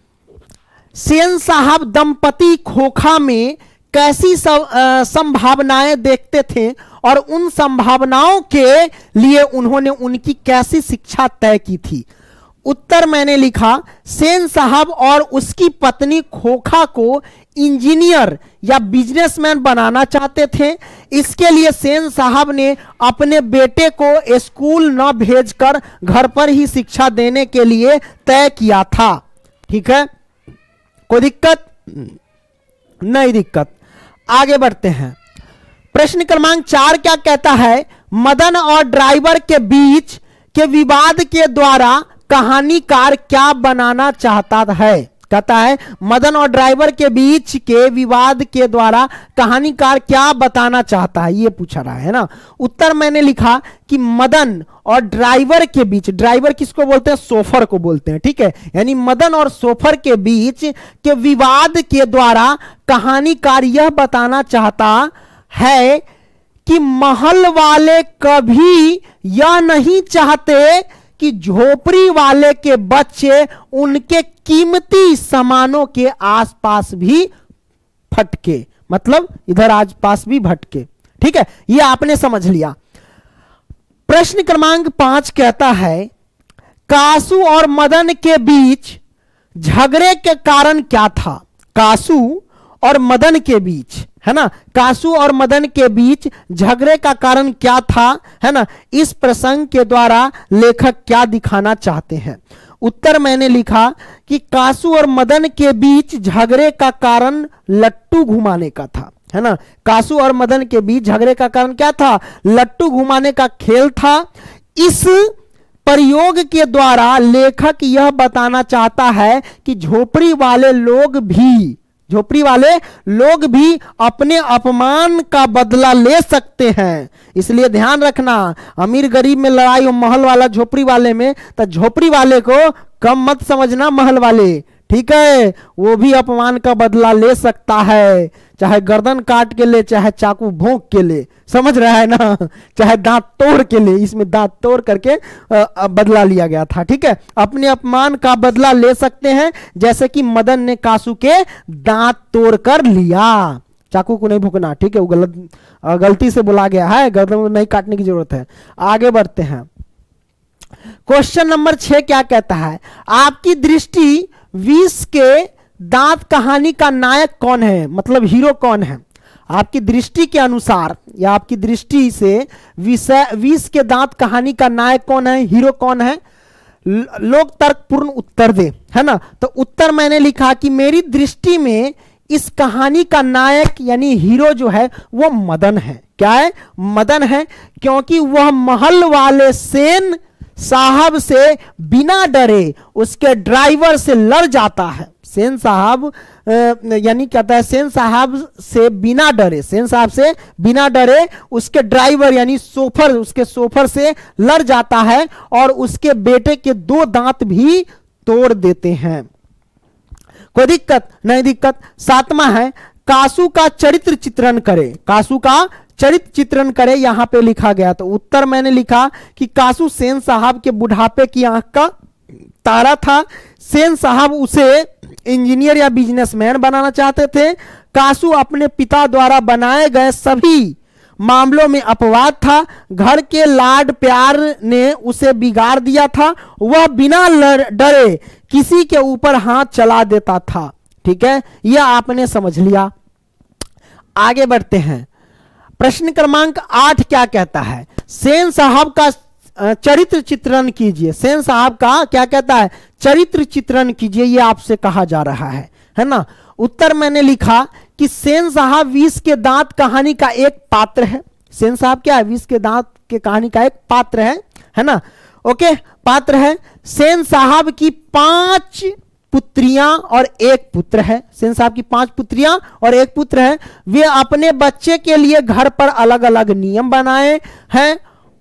सेन साहब दंपति खोखा में कैसी संभावनाएं देखते थे और उन संभावनाओं के लिए उन्होंने उनकी कैसी शिक्षा तय की थी। उत्तर मैंने लिखा, सेन साहब और उसकी पत्नी खोखा को इंजीनियर या बिजनेसमैन बनाना चाहते थे। इसके लिए सेन साहब ने अपने बेटे को स्कूल न भेजकर घर पर ही शिक्षा देने के लिए तय किया था। ठीक है, कोई दिक्कत नहीं? दिक्कत। आगे बढ़ते हैं। प्रश्न क्रमांक 4 क्या कहता है, मदन और ड्राइवर के बीच के विवाद के द्वारा कहानीकार क्या बनाना चाहता है? कहता है मदन और ड्राइवर के बीच के विवाद के द्वारा कहानीकार क्या बताना चाहता है, ये पूछा रहा है ना। उत्तर मैंने लिखा कि मदन और ड्राइवर के बीच, ड्राइवर किसको बोलते हैं? सोफर को बोलते हैं। ठीक है, यानी मदन और सोफर के बीच के विवाद के द्वारा कहानीकार यह बताना चाहता है कि महल वाले कभी यह नहीं चाहते कि झोपड़ी वाले के बच्चे उनके कीमती सामानों के आसपास भी भटके, मतलब इधर आसपास भी भटके। ठीक है, ये आपने समझ लिया। प्रश्न क्रमांक 5 कहता है, कासू और मदन के बीच झगड़े के कारण क्या था? कासू और मदन के बीच, है ना, कासू और मदन के बीच झगड़े का कारण क्या था, है ना, इस प्रसंग के द्वारा लेखक क्या दिखाना चाहते हैं? उत्तर मैंने लिखा कि कासू और मदन के बीच झगड़े का कारण लट्टू घुमाने का था, है ना। कासू और मदन के बीच झगड़े का कारण क्या था? लट्टू घुमाने का खेल था। इस प्रयोग के द्वारा लेखक यह बताना चाहता है कि झोपड़ी वाले लोग भी अपने अपमान का बदला ले सकते हैं। इसलिए ध्यान रखना, अमीर गरीब में लड़ाई हो, महल वाला झोपड़ी वाले में, तो झोपड़ी वाले को कम मत समझना, महल वाले, ठीक है, वो भी अपमान का बदला ले सकता है, चाहे गर्दन काट के ले, चाहे चाकू भोंक के ले, समझ रहा है ना, चाहे दांत तोड़ के ले, इसमें दांत तोड़ करके बदला लिया गया था, ठीक है। अपने अपमान का बदला ले सकते हैं, जैसे कि मदन ने कासू के दांत तोड़ कर लिया। चाकू को नहीं भोंकना, ठीक है, वो गलती से बोला गया है, गर्दन में नहीं काटने की जरूरत है। आगे बढ़ते हैं। क्वेश्चन नंबर 6 क्या कहता है, आपकी दृष्टि 20 के दांत कहानी का नायक कौन है, मतलब हीरो कौन है। आपकी दृष्टि के अनुसार या आपकी दृष्टि से 20 के दांत कहानी का नायक कौन है, हीरो कौन है। लोग तर्कपूर्ण उत्तर दे, है ना। तो उत्तर मैंने लिखा कि मेरी दृष्टि में इस कहानी का नायक यानी हीरो जो है वो मदन है। क्या है, मदन है, क्योंकि वह महल वाले सेन साहब से बिना डरे उसके ड्राइवर से लड़ जाता है। सेन साहब यानी कहता है सेन साहब से बिना डरे उसके ड्राइवर यानी सोफर, उसके सोफर से लड़ जाता है और उसके बेटे के 2 दांत भी तोड़ देते हैं। कोई दिक्कत नहीं दिक्कत। 7वां है, कासू का चरित्र चित्रण करे। कासू का चरित्र चित्रण करे, यहां पे लिखा गया। तो उत्तर मैंने लिखा कि कासू सेन साहब के बुढ़ापे की आंख का तारा था। सेन साहब उसे इंजीनियर या बिजनेसमैन बनाना चाहते थे। कासू अपने पिता द्वारा बनाए गए सभी मामलों में अपवाद था। घर के लाड प्यार ने उसे बिगाड़ दिया था। वह बिना डरे किसी के ऊपर हाथ चला देता था। ठीक है, यह आपने समझ लिया। आगे बढ़ते हैं। प्रश्न क्रमांक 8 क्या कहता है, सेन साहब का चरित्र चित्रण कीजिए। सेन साहब का क्या कहता है, चरित्र चित्रण कीजिए, यह आपसे कहा जा रहा है ना। उत्तर मैंने लिखा कि सेन साहब 20 के दांत कहानी का एक पात्र है। सेन साहब क्या है, 20 के दांत के कहानी का एक पात्र है ना। ओके, पात्र है। सेन साहब की 5 पुत्रियां और 1 पुत्र है। सेन साहब की 5 पुत्रियां और 1 पुत्र है। वे अपने बच्चे के लिए घर पर अलग अलग नियम बनाए हैं।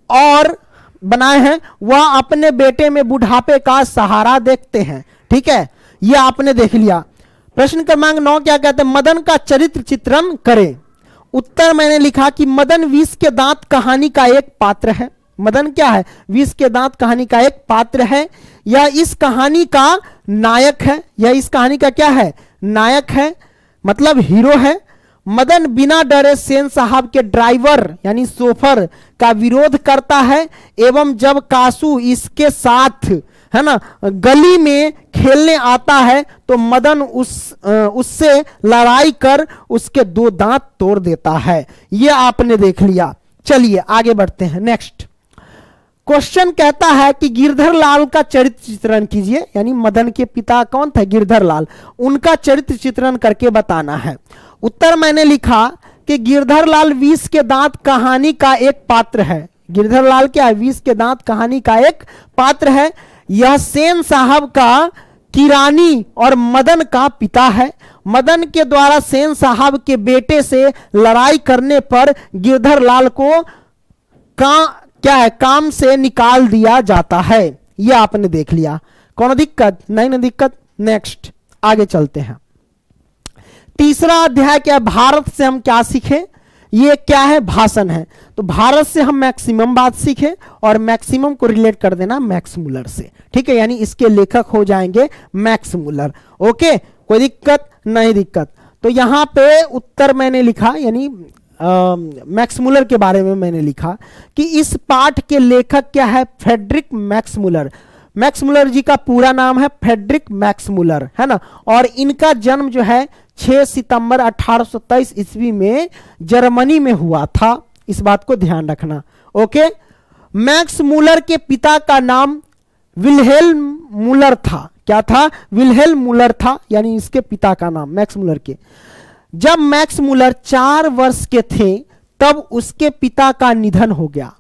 वह अपने बेटे में बुढ़ापे का सहारा देखते हैं। ठीक है, यह आपने देख लिया। प्रश्न क्रमांक 9 क्या कहते हैं, मदन का चरित्र चित्रण करें। उत्तर मैंने लिखा कि मदन 20 के दांत कहानी का एक पात्र है। मदन क्या है, 20 के दांत कहानी का एक पात्र है। यह इस कहानी का नायक है। यह इस कहानी का क्या है, नायक है, मतलब हीरो है। मदन बिना डरे सेन साहब के ड्राइवर यानी सोफर का विरोध करता है एवं जब कासू इसके साथ है ना गली में खेलने आता है तो मदन उससे लड़ाई कर उसके 2 दांत तोड़ देता है। यह आपने देख लिया। चलिए आगे बढ़ते हैं। नेक्स्ट क्वेश्चन कहता है कि गिरधर लाल का चरित्र चित्रण कीजिए। यानी मदन के पिता कौन थे, गिरधर लाल, उनका चरित्र चित्रण करके बताना है। उत्तर मैंने लिखा कि गिरधर लाल 20 के दांत कहानी का एक पात्र है। गिरधर लाल क्या है, 20 के दांत कहानी का एक पात्र है। यह सेन साहब का किरानी और मदन का पिता है। मदन के द्वारा सेन साहब के बेटे से लड़ाई करने पर गिरधर लाल को क्या है, काम से निकाल दिया जाता है। यह आपने देख लिया। कौन दिक्कत, नहीं दिक्कत। नेक्स्ट आगे चलते हैं। तीसरा अध्याय क्या है, भारत से हम क्या सीखे। ये क्या है, भाषण है। तो भारत से हम मैक्सिमम बात सीखे और मैक्सिमम को रिलेट कर देना मैक्स मुलर से। ठीक है, यानी इसके लेखक हो जाएंगे मैक्स मुलर। ओके, कोई दिक्कत नहीं दिक्कत। तो यहां पे उत्तर मैंने लिखा यानी मैक्स मुलर के बारे में मैंने लिखा कि इस पाठ के लेखक क्या है, Friedrich Max Muller. Max Muller ji का पूरा नाम है फ्रेडरिक मैक्स मुलर, है ना। और इनका जन्म जो है 6 सितंबर 1823 ईस्वी में जर्मनी में हुआ था। इस बात को ध्यान रखना। ओके, मैक्स मुलर के पिता का नाम विल्हेल्म मुलर था। क्या था, विल्हेल्म मुलर था, यानी इसके पिता का नाम मैक्स मुलर के। जब मैक्स मुलर 4 वर्ष के थे तब उसके पिता का निधन हो गया।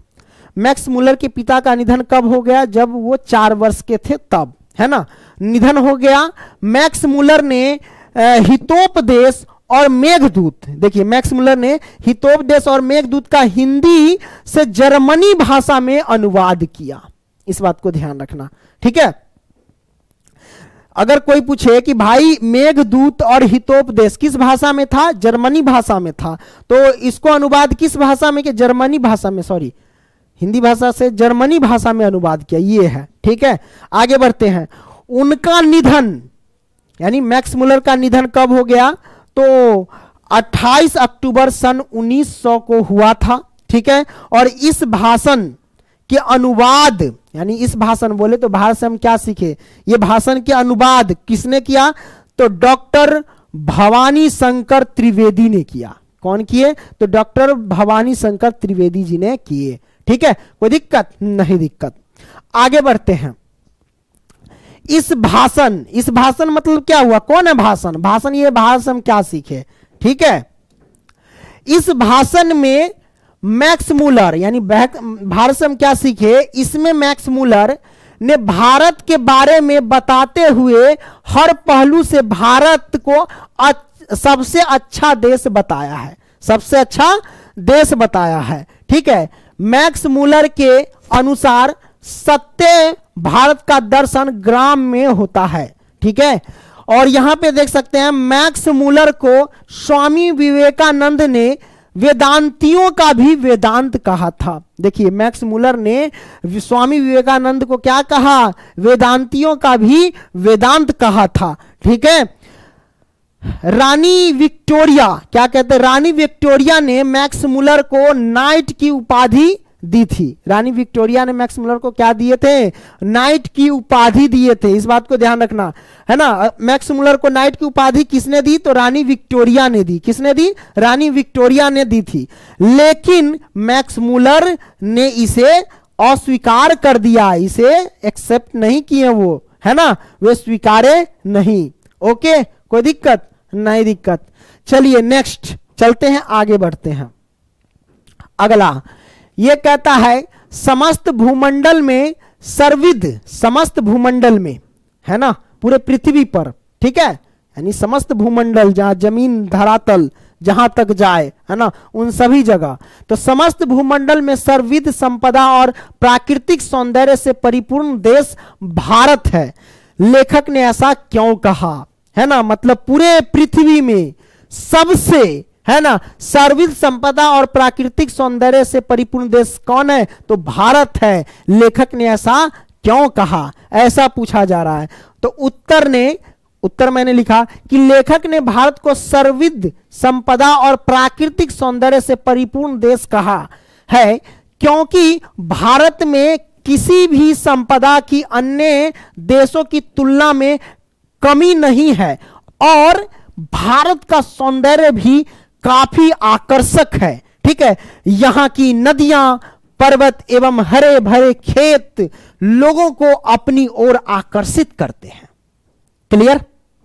मैक्स मुलर के पिता का निधन कब हो गया? जब वो 4 वर्ष के थे तब, है ना, निधन हो गया। मैक्स मुलर ने हितोपदेश और मेघदूत, देखिए मैक्स मुलर ने हितोपदेश और मेघदूत का हिंदी से जर्मनी भाषा में अनुवाद किया। इस बात को ध्यान रखना, ठीक है। अगर कोई पूछे कि भाई मेघदूत और हितोपदेश किस भाषा में था? जर्मनी भाषा में था। तो इसको अनुवाद किस भाषा में? कि जर्मनी भाषा में, सॉरी, हिंदी भाषा से जर्मनी भाषा में अनुवाद किया, ये है, ठीक है। आगे बढ़ते हैं। उनका निधन यानी मैक्स मुलर का निधन कब हो गया? तो 28 अक्टूबर सन 1900 को हुआ था, ठीक है। और इस भाषण के अनुवाद, यानी इस भाषण बोले तो भारत से हम क्या सीखे, ये भाषण के अनुवाद किसने किया? तो डॉक्टर भवानी शंकर त्रिवेदी ने किया। कौन किए? तो डॉक्टर भवानी शंकर त्रिवेदी जी ने किए, ठीक है। कोई दिक्कत नहीं? दिक्कत। आगे बढ़ते हैं। इस भाषण मतलब क्या हुआ? कौन है भाषण? भाषण, ये भारत से हम क्या सीखे, ठीक है। इस भाषण में मैक्स मुलर यानी भारत से हम क्या सीखे, इसमें मैक्स मुलर ने भारत के बारे में बताते हुए हर पहलू से भारत को सबसे अच्छा देश बताया है, सबसे अच्छा देश बताया है, ठीक है। मैक्स मुलर के अनुसार सत्य भारत का दर्शन ग्राम में होता है, ठीक है। और यहां पे देख सकते हैं मैक्स मुलर को स्वामी विवेकानंद ने वेदांतियों का भी वेदांत कहा था। देखिए मैक्स मुलर ने स्वामी विवेकानंद को क्या कहा? वेदांतियों का भी वेदांत कहा था, ठीक है। रानी विक्टोरिया, क्या कहते हैं, रानी विक्टोरिया ने मैक्स मुलर को नाइट की उपाधि दी थी। रानी विक्टोरिया ने मैक्स मुलर को क्या दिए थे? नाइट की उपाधि दिए थे। इस बात को ध्यान रखना, है ना। मैक्स मुलर को नाइट की उपाधि किसने दी? तो रानी विक्टोरिया ने दी। किसने दी? रानी विक्टोरिया ने दी थी। लेकिन मैक्स मुलर ने इसे अस्वीकार कर दिया, इसे एक्सेप्ट नहीं किए वो, है ना, वे स्वीकारे नहीं। ओके, कोई दिक्कत नहीं? दिक्कत। चलिए नेक्स्ट चलते हैं, आगे बढ़ते हैं। अगला ये कहता है समस्त भूमंडल में सर्वविद, समस्त भूमंडल में, है ना, पूरे पृथ्वी पर, ठीक है, यानी समस्त भूमंडल जहां जमीन धरातल जहां तक जाए, है ना, उन सभी जगह। तो समस्त भूमंडल में सर्वविद संपदा और प्राकृतिक सौंदर्य से परिपूर्ण देश भारत है। लेखक ने ऐसा क्यों कहा, है ना, मतलब पूरे पृथ्वी में सबसे, है ना, सर्वविद संपदा और प्राकृतिक सौंदर्य से परिपूर्ण देश कौन है? तो भारत है। लेखक ने ऐसा क्यों कहा, ऐसा पूछा जा रहा है। तो उत्तर मैंने लिखा कि लेखक ने भारत को सर्वविद संपदा और प्राकृतिक सौंदर्य से परिपूर्ण देश कहा है क्योंकि भारत में किसी भी संपदा की अन्य देशों की तुलना में कमी नहीं है और भारत का सौंदर्य भी काफी आकर्षक है, ठीक है। यहां की नदियां, पर्वत एवं हरे भरे खेत लोगों को अपनी ओर आकर्षित करते हैं। क्लियर?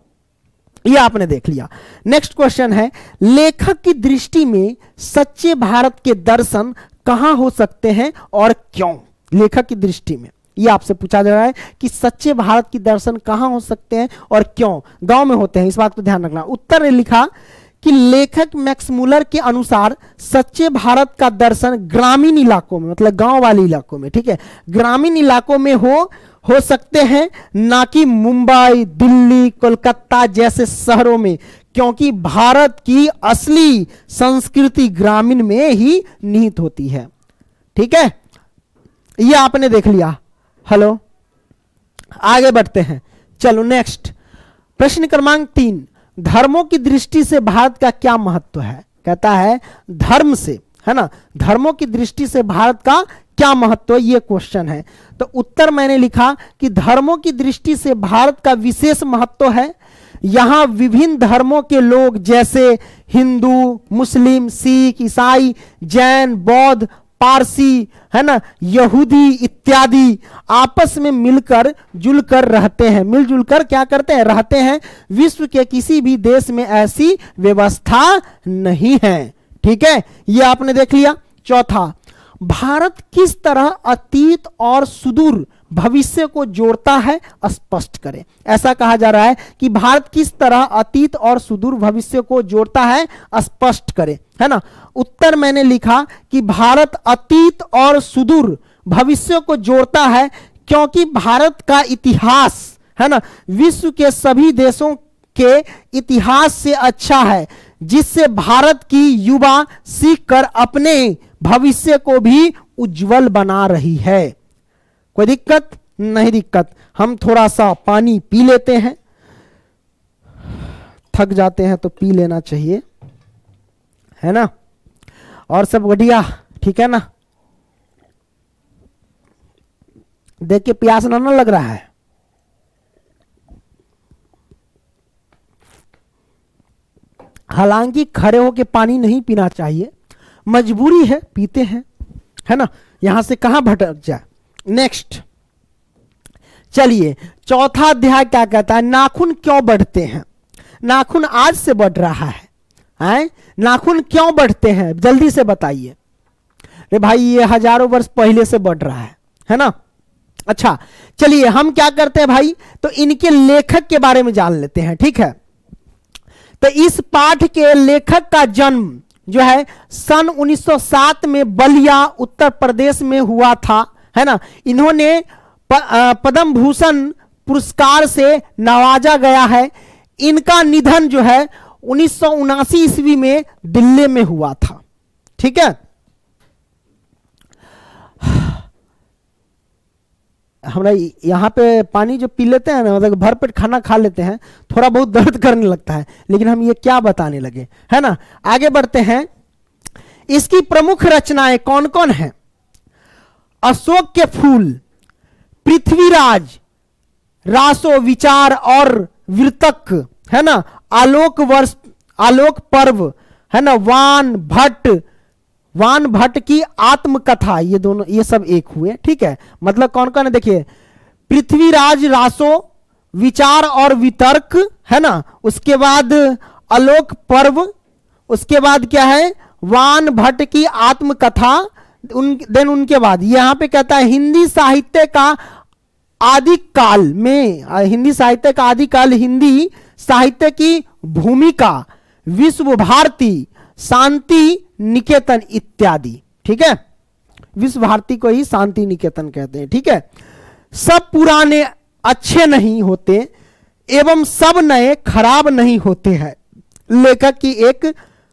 ये आपने देख लिया। नेक्स्ट क्वेश्चन है, लेखक की दृष्टि में सच्चे भारत के दर्शन कहां हो सकते हैं और क्यों? लेखक की दृष्टि में ये आपसे पूछा जा रहा है कि सच्चे भारत की दर्शन कहां हो सकते हैं और क्यों? गांव में होते हैं, इस बात को ध्यान रखना। उत्तर ने लिखा कि लेखक मैक्स मुलर के अनुसार सच्चे भारत का दर्शन ग्रामीण इलाकों में, मतलब गांव वाले इलाकों में, ठीक है, ग्रामीण इलाकों में हो सकते हैं, ना कि मुंबई, दिल्ली, कोलकाता जैसे शहरों में, क्योंकि भारत की असली संस्कृति ग्रामीण में ही निहित होती है, ठीक है। ये आपने देख लिया। हेलो, आगे बढ़ते हैं। चलो नेक्स्ट प्रश्न क्रमांक 3, धर्मों की दृष्टि से भारत का क्या महत्व है? कहता है धर्म से, है ना, धर्मों की दृष्टि से भारत का क्या महत्व है, ये क्वेश्चन है। तो उत्तर मैंने लिखा कि धर्मों की दृष्टि से भारत का विशेष महत्व है। यहां विभिन्न धर्मों के लोग जैसे हिंदू, मुस्लिम, सिख, ईसाई, जैन, बौद्ध, पारसी, है ना, यहूदी इत्यादि आपस में मिलकर जुलकर रहते हैं, मिलजुल कर क्या करते हैं? रहते हैं। विश्व के किसी भी देश में ऐसी व्यवस्था नहीं है, ठीक है। ये आपने देख लिया। चौथा, भारत किस तरह अतीत और सुदूर भविष्य को जोड़ता है, स्पष्ट करें। ऐसा कहा जा रहा है कि भारत किस तरह अतीत और सुदूर भविष्य को जोड़ता है, स्पष्ट करें, है ना। उत्तर मैंने लिखा कि भारत अतीत और सुदूर भविष्य को जोड़ता है क्योंकि भारत का इतिहास, है ना, विश्व के सभी देशों के इतिहास से अच्छा है, जिससे भारत की युवा सीखकर अपने भविष्य को भी उज्जवल बना रही है। कोई दिक्कत नहीं? दिक्कत। हम थोड़ा सा पानी पी लेते हैं, थक जाते हैं तो पी लेना चाहिए, है ना। और सब बढ़िया, ठीक है ना। देख के प्यास ना लग रहा है। हालांकि खड़े होके पानी नहीं पीना चाहिए, मजबूरी है, पीते हैं, है ना। यहां से कहां भटक जाए। नेक्स्ट चलिए, चौथा अध्याय क्या कहता है, नाखून क्यों बढ़ते हैं। नाखून आज से बढ़ रहा है, नाखून क्यों बढ़ते हैं, जल्दी से बताइए। अरे भाई ये हजारों वर्ष पहले से बढ़ रहा है ना। अच्छा चलिए, हम क्या करते हैं भाई, तो इनके लेखक के बारे में जान लेते हैं, ठीक है। तो इस पाठ के लेखक का जन्म जो है सन 1907 में बलिया उत्तर प्रदेश में हुआ था, है ना। इन्होंने पद्म भूषण पुरस्कार से नवाजा गया है। इनका निधन जो है 1979 ईस्वी में दिल्ली में हुआ था, ठीक है। हमरा यहाँ पे पानी जो पी लेते हैं ना, मतलब भरपेट खाना खा लेते हैं, थोड़ा बहुत दर्द करने लगता है, लेकिन हम ये क्या बताने लगे, है ना। आगे बढ़ते हैं। इसकी प्रमुख रचनाएं कौन कौन हैं? अशोक के फूल, पृथ्वीराज, रासो, विचार और वितर्क, है ना, आलोक वर्ष, आलोक पर्व, है ना, वान भट्ट की आत्मकथा, ये दोनों, ये सब एक हुए, ठीक है। मतलब कौन कौन है देखिए, पृथ्वीराज, रासो, विचार और वितर्क, है ना। उसके बाद आलोक पर्व, उसके बाद क्या है, वान भट्ट की आत्मकथा। देन उनके बाद यहां पे कहता है हिंदी साहित्य का आदिकाल में, हिंदी साहित्य का आदिकाल, हिंदी साहित्य की भूमिका, विश्व भारती, शांति निकेतन इत्यादि, ठीक है। विश्व भारती को ही शांति निकेतन कहते हैं, ठीक है। सब पुराने अच्छे नहीं होते एवं सब नए खराब नहीं होते हैं। लेखक की एक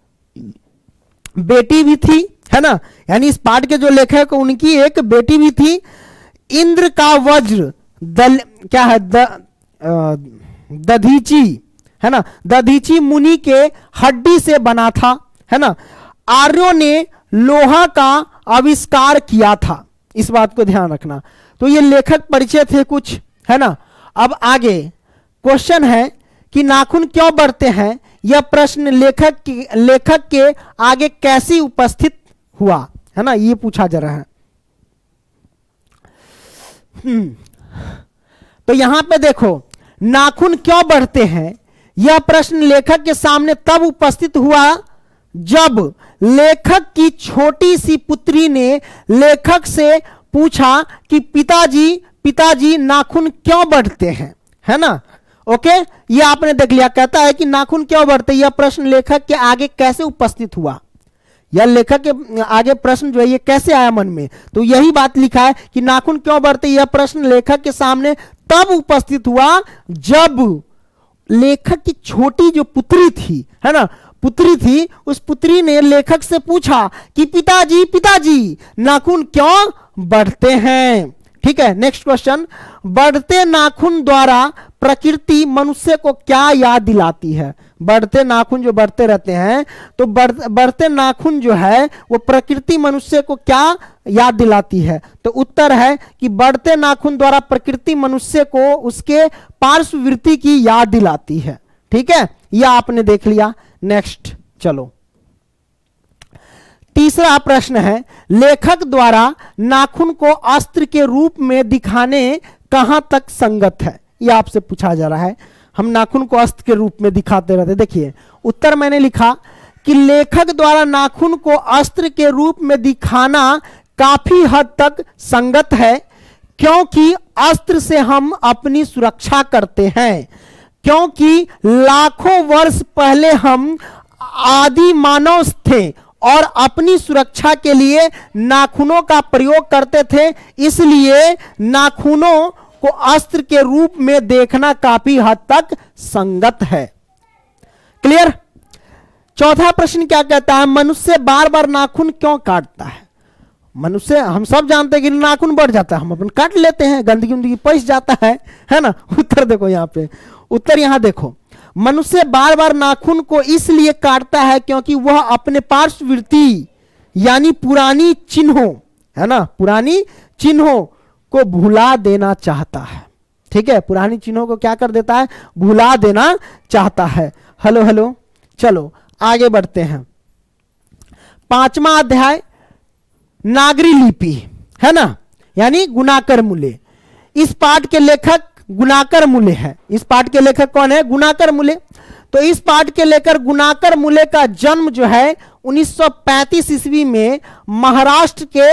बेटी भी थी, है ना, यानी इस पाठ के जो लेखक उनकी एक बेटी भी थी। इंद्र का वज्र क्या है, दधीची, है ना, दधीची मुनि के हड्डी से बना था, है ना। आर्यों ने लोहा का आविष्कार किया था, इस बात को ध्यान रखना। तो ये लेखक परिचय थे कुछ, है ना। अब आगे क्वेश्चन है कि नाखून क्यों बढ़ते हैं। यह प्रश्न लेखक के आगे कैसे उपस्थित हुआ, है ना, ये पूछा जा रहा है। तो यहां पे देखो, नाखून क्यों बढ़ते हैं, यह प्रश्न लेखक के सामने तब उपस्थित हुआ जब लेखक की छोटी सी पुत्री ने लेखक से पूछा कि पिताजी नाखून क्यों बढ़ते हैं, है ना। ओके, ये आपने देख लिया। कहता है कि नाखून क्यों बढ़ते, यह प्रश्न लेखक के आगे कैसे उपस्थित हुआ, या लेखक के आगे प्रश्न जो है ये कैसे आया मन में। तो यही बात लिखा है कि नाखून क्यों बढ़ते, यह प्रश्न लेखक के सामने तब उपस्थित हुआ जब लेखक की छोटी जो पुत्री थी, है ना, पुत्री थी, उस पुत्री ने लेखक से पूछा कि पिताजी नाखून क्यों बढ़ते हैं, ठीक है। नेक्स्ट क्वेश्चन, बढ़ते नाखून द्वारा प्रकृति मनुष्य को क्या याद दिलाती है। बढ़ते नाखून जो बढ़ते रहते हैं, तो बढ़ते नाखून जो है वो प्रकृति मनुष्य को क्या याद दिलाती है। तो उत्तर है कि बढ़ते नाखून द्वारा प्रकृति मनुष्य को उसके पार्श्ववृत्ति की याद दिलाती है, ठीक है। यह आपने देख लिया। नेक्स्ट चलो, तीसरा प्रश्न है, लेखक द्वारा नाखून को अस्त्र के रूप में दिखाने कहां तक संगत है। यह आपसे पूछा जा रहा है। हम नाखून को अस्त्र के रूप में दिखाते रहते। देखिए उत्तर मैंने लिखा कि लेखक द्वारा नाखून को अस्त्र के रूप में दिखाना काफी हद तक संगत है, क्योंकि अस्त्र से हम अपनी सुरक्षा करते हैं, क्योंकि लाखों वर्ष पहले हम आदि मानव थे और अपनी सुरक्षा के लिए नाखूनों का प्रयोग करते थे, इसलिए नाखूनों को अस्त्र के रूप में देखना काफी हद तक संगत है। क्लियर। चौथा प्रश्न क्या कहता है, मनुष्य बार बार नाखून क्यों काटता है? मनुष्य, हम सब जानते हैं कि नाखून बढ़ जाता है, हम अपन काट लेते हैं, गंदगी उंदगी पैस जाता है ना। उत्तर देखो यहां पे, उत्तर यहां देखो, मनुष्य बार बार नाखून को इसलिए काटता है क्योंकि वह अपने पार्श्ववर्ती यानी पुरानी चिन्हों, है ना, पुरानी चिन्हों को भुला देना चाहता है। ठीक है, पुरानी चिन्हों को क्या कर देता है, भुला देना चाहता है। हेलो हेलो, चलो आगे बढ़ते हैं। 5वां अध्याय नागरी लिपि, है ना, यानी गुणाकर मूल्य। इस पाठ के लेखक गुणाकर मूल्य है। इस पाठ के लेखक कौन है, गुणाकर मूल्य। तो इस पाठ के लेकर गुणाकर मूल्य का जन्म जो है 1935 ईस्वी में महाराष्ट्र के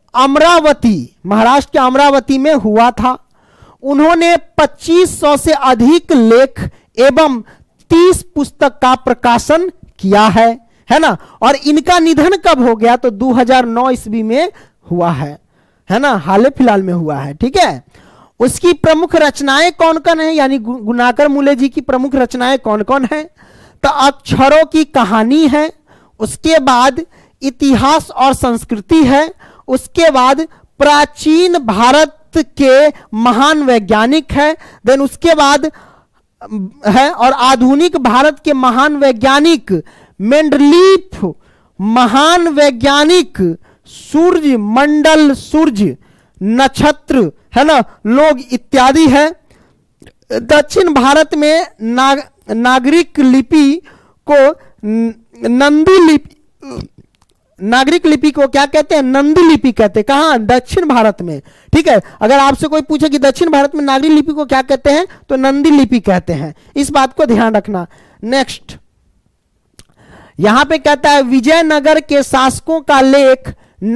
अमरावती में हुआ था। उन्होंने 2500 से अधिक लेख एवं 30 पुस्तक का प्रकाशन किया है ना। और इनका निधन कब हो गया, तो 2009 ईस्वी में हुआ है ना, हाल फिलहाल में हुआ है। ठीक है, उसकी प्रमुख रचनाएं कौन कौन है, यानी गुणाकर मूल्य जी की प्रमुख रचनाएं कौन कौन है, तो अक्षरों की कहानी है, उसके बाद इतिहास और संस्कृति है, उसके बाद प्राचीन भारत के महान वैज्ञानिक है, देन उसके बाद है और आधुनिक भारत के महान वैज्ञानिक मेंडलीफ, महान वैज्ञानिक सूर्य मंडल, सूर्य नक्षत्र, है ना, लोग इत्यादि है। दक्षिण भारत में नागरिक लिपि को नंदी लिपि, नागरिक लिपि को क्या कहते हैं, नंदी लिपि कहते हैं। कहां, दक्षिण भारत में। ठीक है, अगर आपसे कोई पूछे कि दक्षिण भारत में नागरिक लिपि को क्या कहते हैं, तो नंदी लिपि कहते हैं। इस बात को ध्यान रखना। नेक्स्ट यहां पे कहता है विजयनगर के शासकों का लेख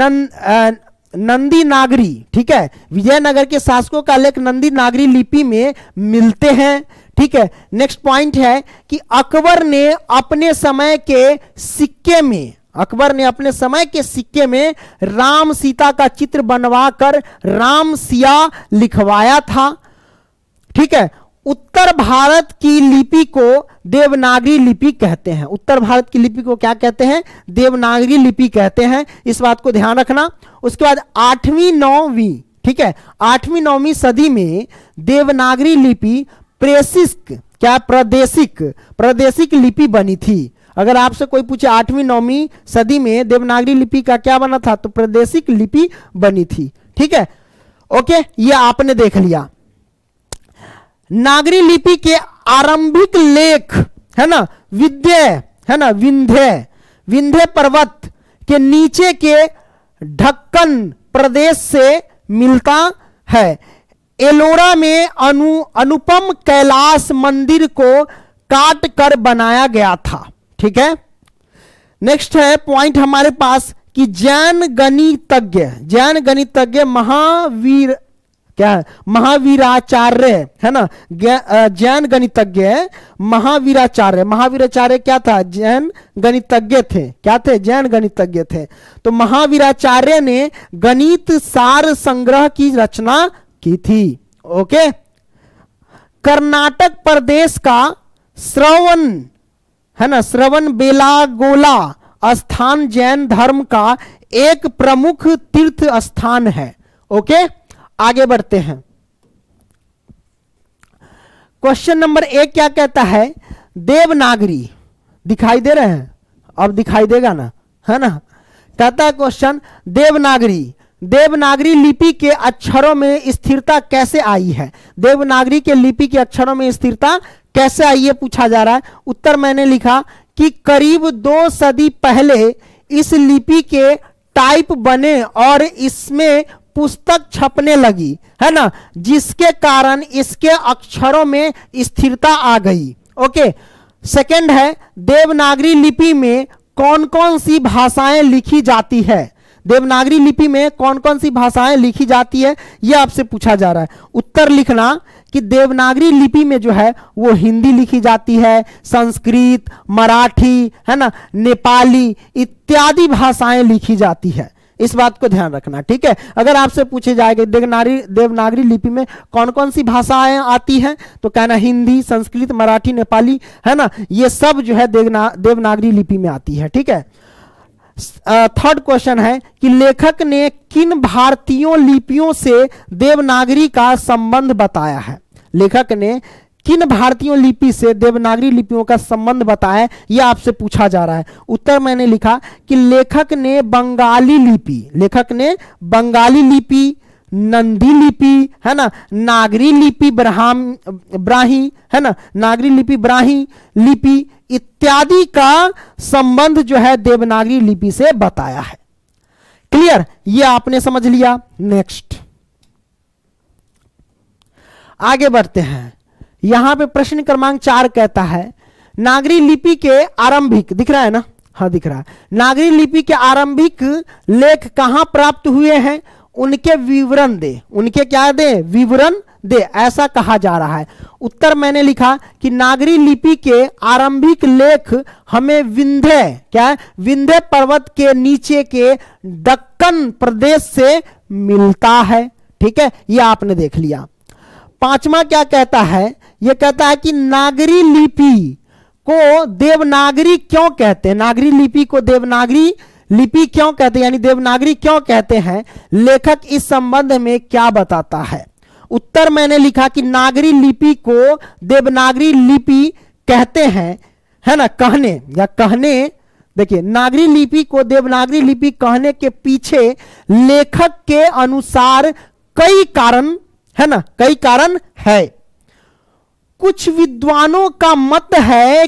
नंदी नागरी। ठीक है, विजयनगर के शासकों का लेख नंदी नागरी लिपि में मिलते हैं। ठीक है, नेक्स्ट पॉइंट है कि अकबर ने अपने समय के सिक्के में राम सीता का चित्र बनवाकर राम सिया लिखवाया था। ठीक है, उत्तर भारत की लिपि को देवनागरी लिपि कहते हैं। उत्तर भारत की लिपि को क्या कहते हैं, देवनागरी लिपि कहते हैं। इस बात को ध्यान रखना। उसके बाद 8वीं 9वीं, ठीक है, 8वीं 9वीं सदी में देवनागरी लिपि प्रादेशिक लिपि बनी थी। अगर आपसे कोई पूछे 8वीं 9वीं सदी में देवनागरी लिपि का क्या बना था, तो प्रादेशिक लिपि बनी थी। ठीक है, ओके, ये आपने देख लिया। नागरी लिपि के आरंभिक लेख, है ना, विंध्य पर्वत के नीचे के ढक्कन प्रदेश से मिलता है। एलोरा में अनुपम कैलाश मंदिर को काट कर बनाया गया था। ठीक है, नेक्स्ट है पॉइंट हमारे पास कि जैन गणितज्ञ महावीराचार्य, है ना, जैन गणितज्ञ महावीराचार्य क्या था, जैन गणितज्ञ थे। क्या थे, जैन गणितज्ञ थे। तो महावीराचार्य ने गणित सार संग्रह की रचना की थी। ओके, कर्नाटक प्रदेश का श्रवण बेलागोला स्थान जैन धर्म का एक प्रमुख तीर्थ स्थान है। ओके, आगे बढ़ते हैं। क्वेश्चन नंबर 1 क्या कहता है, देवनागरी दिखाई दे रहे हैं, अब दिखाई देगा ना, है ना। कहता है क्वेश्चन, देवनागरी लिपि के अक्षरों में स्थिरता कैसे आई है। देवनागरी के लिपि के अक्षरों में स्थिरता कैसे आई है पूछा जा रहा है। उत्तर मैंने लिखा कि करीब 2 सदी पहले इस लिपि के टाइप बने और इसमें पुस्तक छपने लगी, है ना, जिसके कारण इसके अक्षरों में स्थिरता आ गई। ओके, सेकंड है देवनागरी लिपि में कौन कौन सी भाषाएं लिखी जाती है। देवनागरी लिपि में कौन कौन सी भाषाएं लिखी जाती है, यह आपसे पूछा जा रहा है। उत्तर लिखना कि देवनागरी लिपि में जो है वो हिंदी लिखी जाती है, संस्कृत, मराठी, है ना, नेपाली इत्यादि भाषाएं लिखी जाती है। इस बात को ध्यान रखना, ठीक है। अगर आपसे पूछे जाएगा देवनागरी लिपि में कौन कौन सी भाषाएं आती हैं, तो कहना हिंदी, संस्कृत, मराठी, नेपाली, है ना, ये सब जो है देवनागरी लिपि में आती है, ठीक है। थर्ड क्वेश्चन है कि लेखक ने किन भारतीय लिपियों से देवनागरी का संबंध बताया है। लेखक ने किन भारतीय लिपि से देवनागरी लिपियों का संबंध बताया है, यह आपसे पूछा जा रहा है। उत्तर मैंने लिखा कि लेखक ने बंगाली लिपि, नंदी लिपि, है ना, नागरी लिपि ब्राही, है ना, नागरी लिपि ब्राही लिपि इत्यादि का संबंध जो है देवनागरी लिपि से बताया है। क्लियर, ये आपने समझ लिया। नेक्स्ट आगे बढ़ते हैं। यहां पे प्रश्न क्रमांक 4 कहता है नागरी लिपि के आरंभिक, दिख रहा है ना, हाँ दिख रहा है, नागरी लिपि के आरंभिक लेख कहां प्राप्त हुए हैं, उनके विवरण दे, उनके क्या दे, विवरण दे, ऐसा कहा जा रहा है। उत्तर मैंने लिखा कि नागरी लिपि के आरंभिक लेख हमें विंध्य, क्या है, विंध्य पर्वत के नीचे के दक्कन प्रदेश से मिलता है, ठीक है, यह आपने देख लिया। पांचवा क्या कहता है, यह कहता है कि नागरी लिपि को देवनागरी क्यों कहते हैं, नागरी लिपि को देवनागरी लिपि क्यों कहते हैं, यानी देवनागरी क्यों कहते हैं, लेखक इस संबंध में क्या बताता है। उत्तर मैंने लिखा कि नागरी लिपि को देवनागरी लिपि कहते हैं, है ना, कहने, देखिए नागरी लिपि को देवनागरी लिपि कहने के पीछे लेखक के अनुसार कई कारण, है ना, कई कारण है। कुछ विद्वानों का मत है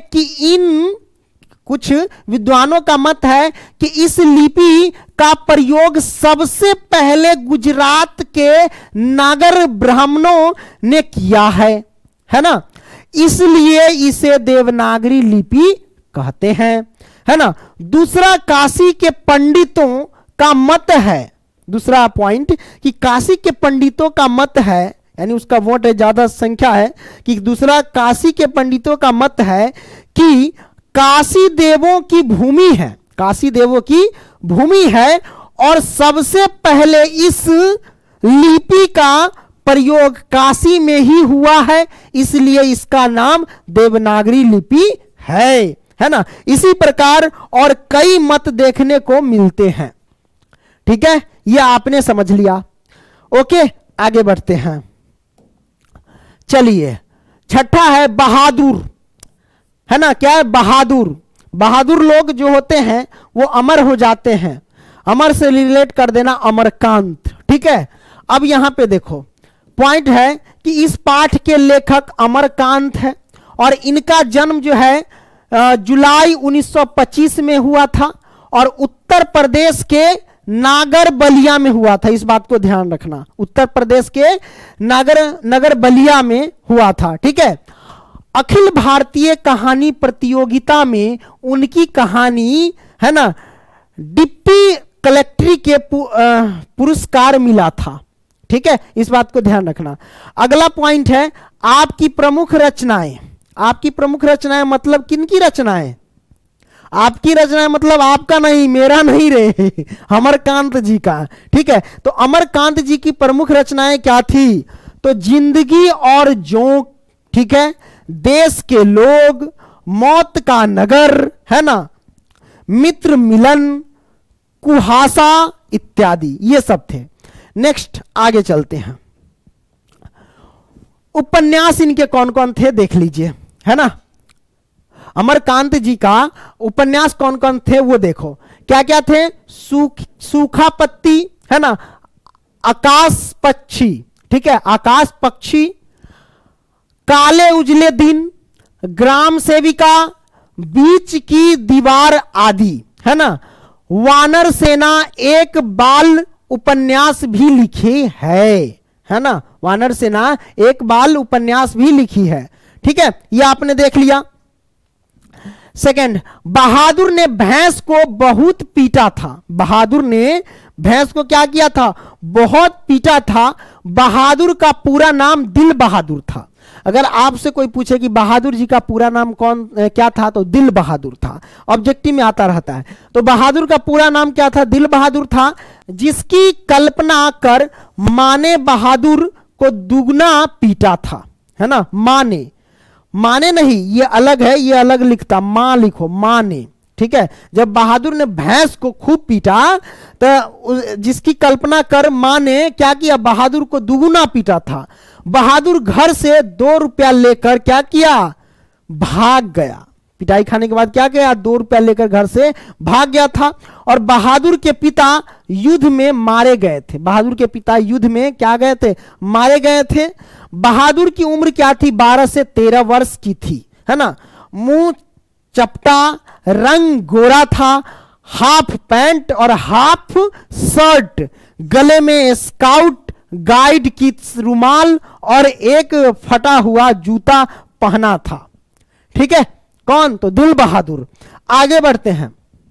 कि इस लिपि का प्रयोग सबसे पहले गुजरात के नागर ब्राह्मणों ने किया है ना, इसलिए इसे देवनागरी लिपि कहते हैं, है ना। दूसरा, काशी के पंडितों का मत है, दूसरा पॉइंट कि काशी के पंडितों का मत है, यानी उसका वोट है, ज्यादा संख्या है, कि दूसरा काशी के पंडितों का मत है कि काशी देवों की भूमि है, काशी देवों की भूमि है और सबसे पहले इस लिपि का प्रयोग काशी में ही हुआ है, इसलिए इसका नाम देवनागरी लिपि है ना। इसी प्रकार और कई मत देखने को मिलते हैं, ठीक है, यह आपने समझ लिया। ओके, आगे बढ़ते हैं। चलिए, छठा है बहादुर, है ना, क्या है, बहादुर लोग जो होते हैं वो अमर हो जाते हैं, अमर से रिलेट कर देना अमरकांत, ठीक है। अब यहां पे देखो पॉइंट है कि इस पाठ के लेखक अमरकांत है और इनका जन्म जो है जुलाई 1925 में हुआ था और उत्तर प्रदेश के नागर बलिया में हुआ था। इस बात को ध्यान रखना, उत्तर प्रदेश के नगर बलिया में हुआ था, ठीक है। अखिल भारतीय कहानी प्रतियोगिता में उनकी कहानी, है ना, डिप्टी कलेक्ट्री के पुरस्कार मिला था, ठीक है, इस बात को ध्यान रखना। अगला पॉइंट है आपकी प्रमुख रचनाएं। आपकी प्रमुख रचनाएं मतलब किनकी रचनाएं, आपकी रचनाएं मतलब आपका नहीं, मेरा नहीं रे, अमरकांत जी का, ठीक है। तो अमरकांत जी की प्रमुख रचनाएं क्या थी, तो जिंदगी और जोंक, ठीक है, देश के लोग, मौत का नगर, है ना, मित्र मिलन, कुहासा इत्यादि, ये सब थे। नेक्स्ट आगे चलते हैं। उपन्यास इनके कौन कौन थे देख लीजिए, है ना। अमरकांत जी का उपन्यास कौन कौन थे वो देखो, क्या क्या थे, सूखा पत्ती, है ना, आकाश पक्षी, ठीक है, आकाश पक्षी, काले उजले दिन, ग्राम सेविका, बीच की दीवार आदि, है ना। वानर सेना एक बाल उपन्यास भी लिखी है ना, वानर सेना एक बाल उपन्यास भी लिखी है, ठीक है, यह आपने देख लिया। सेकंड, बहादुर ने भैंस को बहुत पीटा था। बहादुर ने भैंस को क्या किया था? बहुत पीटा था। बहादुर का पूरा नाम दिल बहादुर था। अगर आपसे कोई पूछे कि बहादुर जी का पूरा नाम क्या था, तो दिल बहादुर था। ऑब्जेक्टिव में आता रहता है। तो बहादुर का पूरा नाम क्या था? दिल बहादुर था। जिसकी कल्पना कर मां ने बहादुर को दुगना पीटा था, है ना। मां ने नहीं, ये अलग है, ये अलग लिखता, मां लिखो, मां ने, ठीक है। जब बहादुर ने भैंस को खूब पीटा तो जिसकी कल्पना कर मां ने क्या किया? बहादुर को दुगुना पीटा था। बहादुर घर से 2 रुपया लेकर क्या किया? भाग गया। पिटाई खाने के बाद क्या किया? 2 रुपया लेकर घर से भाग गया था। और बहादुर के पिता युद्ध में मारे गए थे। बहादुर के पिता युद्ध में क्या गए थे? मारे गए थे। बहादुर की उम्र क्या थी? 12 से 13 वर्ष की थी, है ना। मुंह चपटा, रंग गोरा था, हाफ पैंट और हाफ शर्ट, गले में स्काउट गाइड की रुमाल और एक फटा हुआ जूता पहना था। ठीक है, कौन? तो दिल बहादुर। आगे बढ़ते हैं।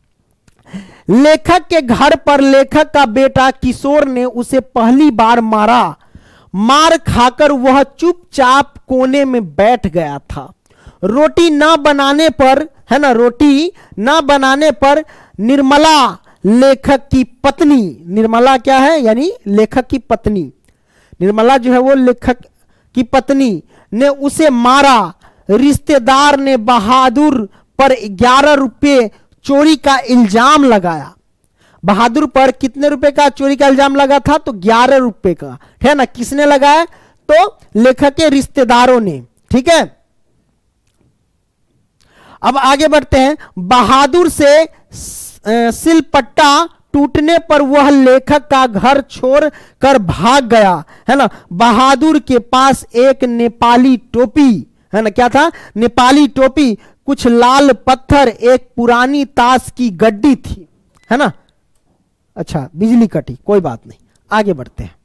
लेखक के घर पर लेखक का बेटा किशोर ने उसे पहली बार मारा। मार खाकर वह चुपचाप कोने में बैठ गया था। रोटी न बनाने पर, है ना, रोटी न बनाने पर निर्मला लेखक की पत्नी, निर्मला क्या है? यानी लेखक की पत्नी, निर्मला जो है वो लेखक की पत्नी ने उसे मारा। रिश्तेदार ने बहादुर पर 11 रुपये चोरी का इल्जाम लगाया। बहादुर पर कितने रुपए का चोरी का इल्जाम लगा था? तो 11 रुपए का, है ना। किसने लगाया? तो लेखक के रिश्तेदारों ने। ठीक है, अब आगे बढ़ते हैं। बहादुर से सिलपट्टा टूटने पर वह लेखक का घर छोड़ कर भाग गया, है ना। बहादुर के पास एक नेपाली टोपी, है ना, क्या था? नेपाली टोपी, कुछ लाल पत्थर, एक पुरानी ताश की गड्डी थी, है ना। अच्छा, बिजली कटी, कोई बात नहीं, आगे बढ़ते हैं।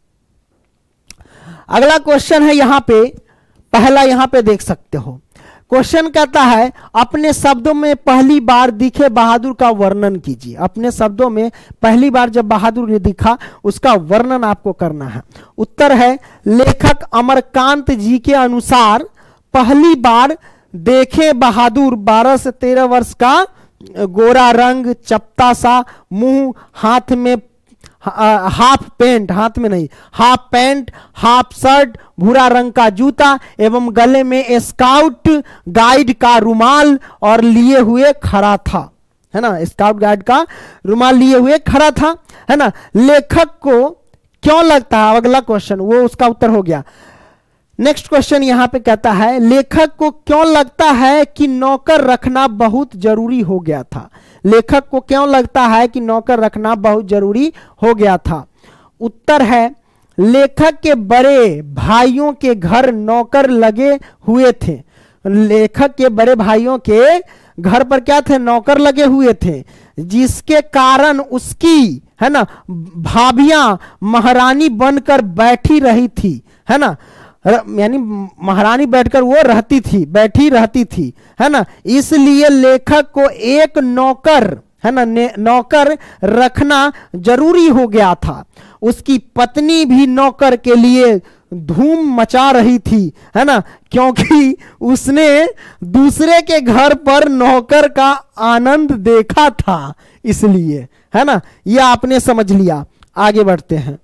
अगला क्वेश्चन है यहां पे, पहला यहां पे देख सकते हो। क्वेश्चन कहता है अपने शब्दों में पहली बार दिखे बहादुर का वर्णन कीजिए। अपने शब्दों में पहली बार जब बहादुर ने दिखा उसका वर्णन आपको करना है। उत्तर है लेखक अमरकांत जी के अनुसार पहली बार देखे बहादुर 12 से 13 वर्ष का, गोरा रंग, चपटा सा मुंह, हाथ में हाफ पैंट, हाथ में नहीं, हाफ पैंट, हाफ शर्ट, भूरा रंग का जूता एवं गले में स्काउट गाइड का रुमाल और लिए हुए खड़ा था, है ना। स्काउट गाइड का रुमाल लिए हुए खड़ा था, है ना। लेखक को क्यों लगता है, अगला क्वेश्चन, वो उसका उत्तर हो गया। नेक्स्ट क्वेश्चन यहां पे कहता है लेखक को क्यों लगता है कि नौकर रखना बहुत जरूरी हो गया था। लेखक को क्यों लगता है कि नौकर रखना बहुत जरूरी हो गया था। उत्तर है लेखक के बड़े भाइयों के घर नौकर लगे हुए थे। लेखक के बड़े भाइयों के घर पर क्या थे? नौकर लगे हुए थे, जिसके कारण उसकी, है ना, भाभियां महारानी बनकर बैठी रही थी, है ना। यानी महारानी बैठकर वो रहती थी, बैठी रहती थी, है ना। इसलिए लेखक को एक नौकर, है ना, नौकर रखना जरूरी हो गया था। उसकी पत्नी भी नौकर के लिए धूम मचा रही थी, है ना, क्योंकि उसने दूसरे के घर पर नौकर का आनंद देखा था, इसलिए, है ना। यह आपने समझ लिया। आगे बढ़ते हैं।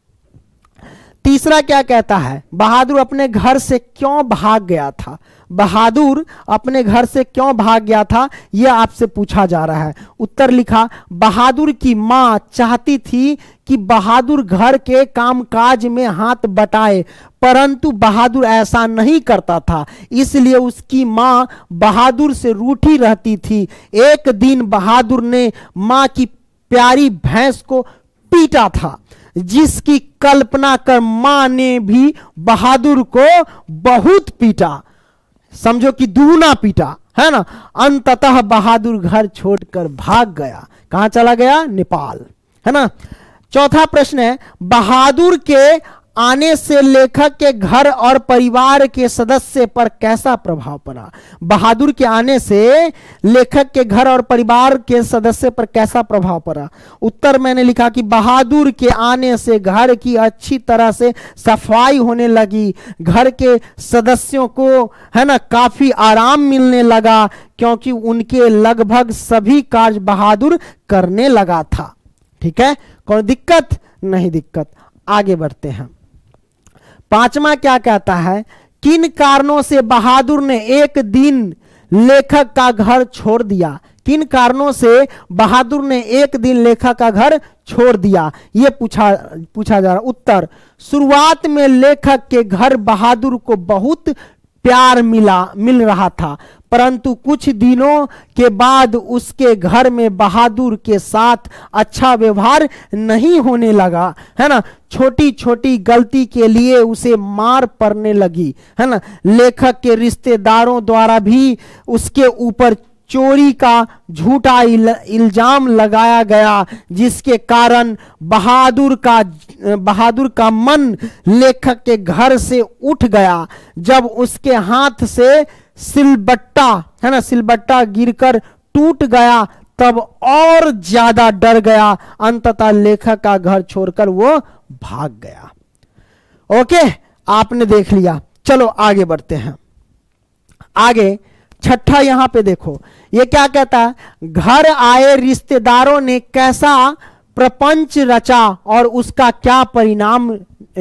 तीसरा क्या कहता है बहादुर अपने घर से क्यों भाग गया था। बहादुर अपने घर से क्यों भाग गया था यह आपसे पूछा जा रहा है। उत्तर लिखा बहादुर की मां चाहती थी कि बहादुर घर के कामकाज में हाथ बटाए, परंतु बहादुर ऐसा नहीं करता था, इसलिए उसकी मां बहादुर से रूठी रहती थी। एक दिन बहादुर ने मां की प्यारी भैंस को पीटा था, जिसकी कल्पना कर मां ने भी बहादुर को बहुत पीटा, समझो कि दूना पीटा, है ना। अंततः बहादुर घर छोड़कर भाग गया। कहां चला गया? नेपाल, है ना। चौथा प्रश्न है बहादुर के आने से लेखक के घर और परिवार के सदस्य पर कैसा प्रभाव पड़ा? बहादुर के आने से लेखक के घर और परिवार के सदस्य पर कैसा प्रभाव पड़ा? उत्तर मैंने लिखा कि बहादुर के आने से घर की अच्छी तरह से सफाई होने लगी, घर के सदस्यों को है ना काफी आराम मिलने लगा, क्योंकि उनके लगभग सभी कार्य बहादुर करने लगा था। ठीक है, कोई दिक्कत नहीं? दिक्कत। आगे बढ़ते हैं। पांचवा क्या कहता है? किन कारणों से बहादुर ने एक दिन लेखक का घर छोड़ दिया? किन कारणों से बहादुर ने एक दिन लेखक का घर छोड़ दिया, यह पूछा जा रहा। उत्तर, शुरुआत में लेखक के घर बहादुर को बहुत प्यार मिल रहा था, परंतु कुछ दिनों के बाद उसके घर में बहादुर के साथ अच्छा व्यवहार नहीं होने लगा, है ना। छोटी छोटी गलती के लिए उसे मार पड़ने लगी, है ना। लेखक के रिश्तेदारों द्वारा भी उसके ऊपर चोरी का झूठा इल्जाम लगाया गया, जिसके कारण बहादुर का मन लेखक के घर से उठ गया। जब उसके हाथ से सिलबट्टा, है ना, सिलबट्टा गिरकर टूट गया, तब और ज्यादा डर गया। अंततः लेखक का घर छोड़कर वो भाग गया। ओके, आपने देख लिया। चलो आगे बढ़ते हैं। आगे छठा यहां पे देखो, ये क्या कहता है? घर आए रिश्तेदारों ने कैसा प्रपंच रचा और उसका क्या परिणाम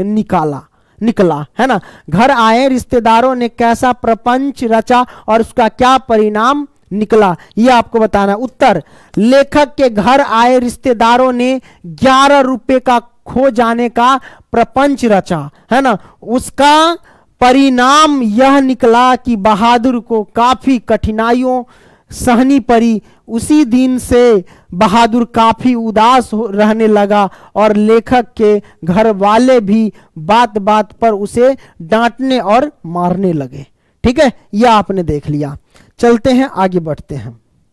निकला, है ना। घर आए रिश्तेदारों ने कैसा प्रपंच रचा और उसका क्या परिणाम निकला, यह आपको बताना। उत्तर, लेखक के घर आए रिश्तेदारों ने 11 रुपए का खो जाने का प्रपंच रचा, है ना। उसका परिणाम यह निकला कि बहादुर को काफी कठिनाइयों सहनी पड़ी। उसी दिन से बहादुर काफी उदास रहने लगा और लेखक के घर वाले भी बात बात पर उसे डांटने और मारने लगे। ठीक है, यह आपने देख लिया। चलते हैं, आगे बढ़ते हैं।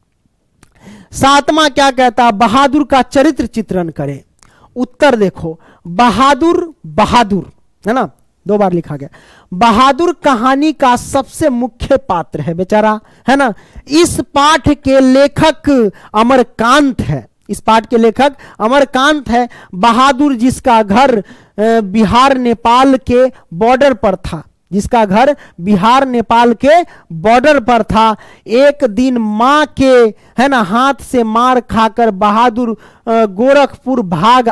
सातवां क्या कहता? बहादुर का चरित्र चित्रण करें। उत्तर देखो, बहादुर है ना, 2 बार लिखा गया। बहादुर कहानी का सबसे मुख्य पात्र है बेचारा, है ना। इस पाठ के लेखक अमरकांत है। इस पाठ के लेखक अमरकांत है। बहादुर जिसका घर बिहार नेपाल के बॉर्डर पर था, जिसका घर बिहार नेपाल के बॉर्डर पर था। एक दिन मां के, है ना, हाथ से मार खाकर बहादुर गोरखपुर भाग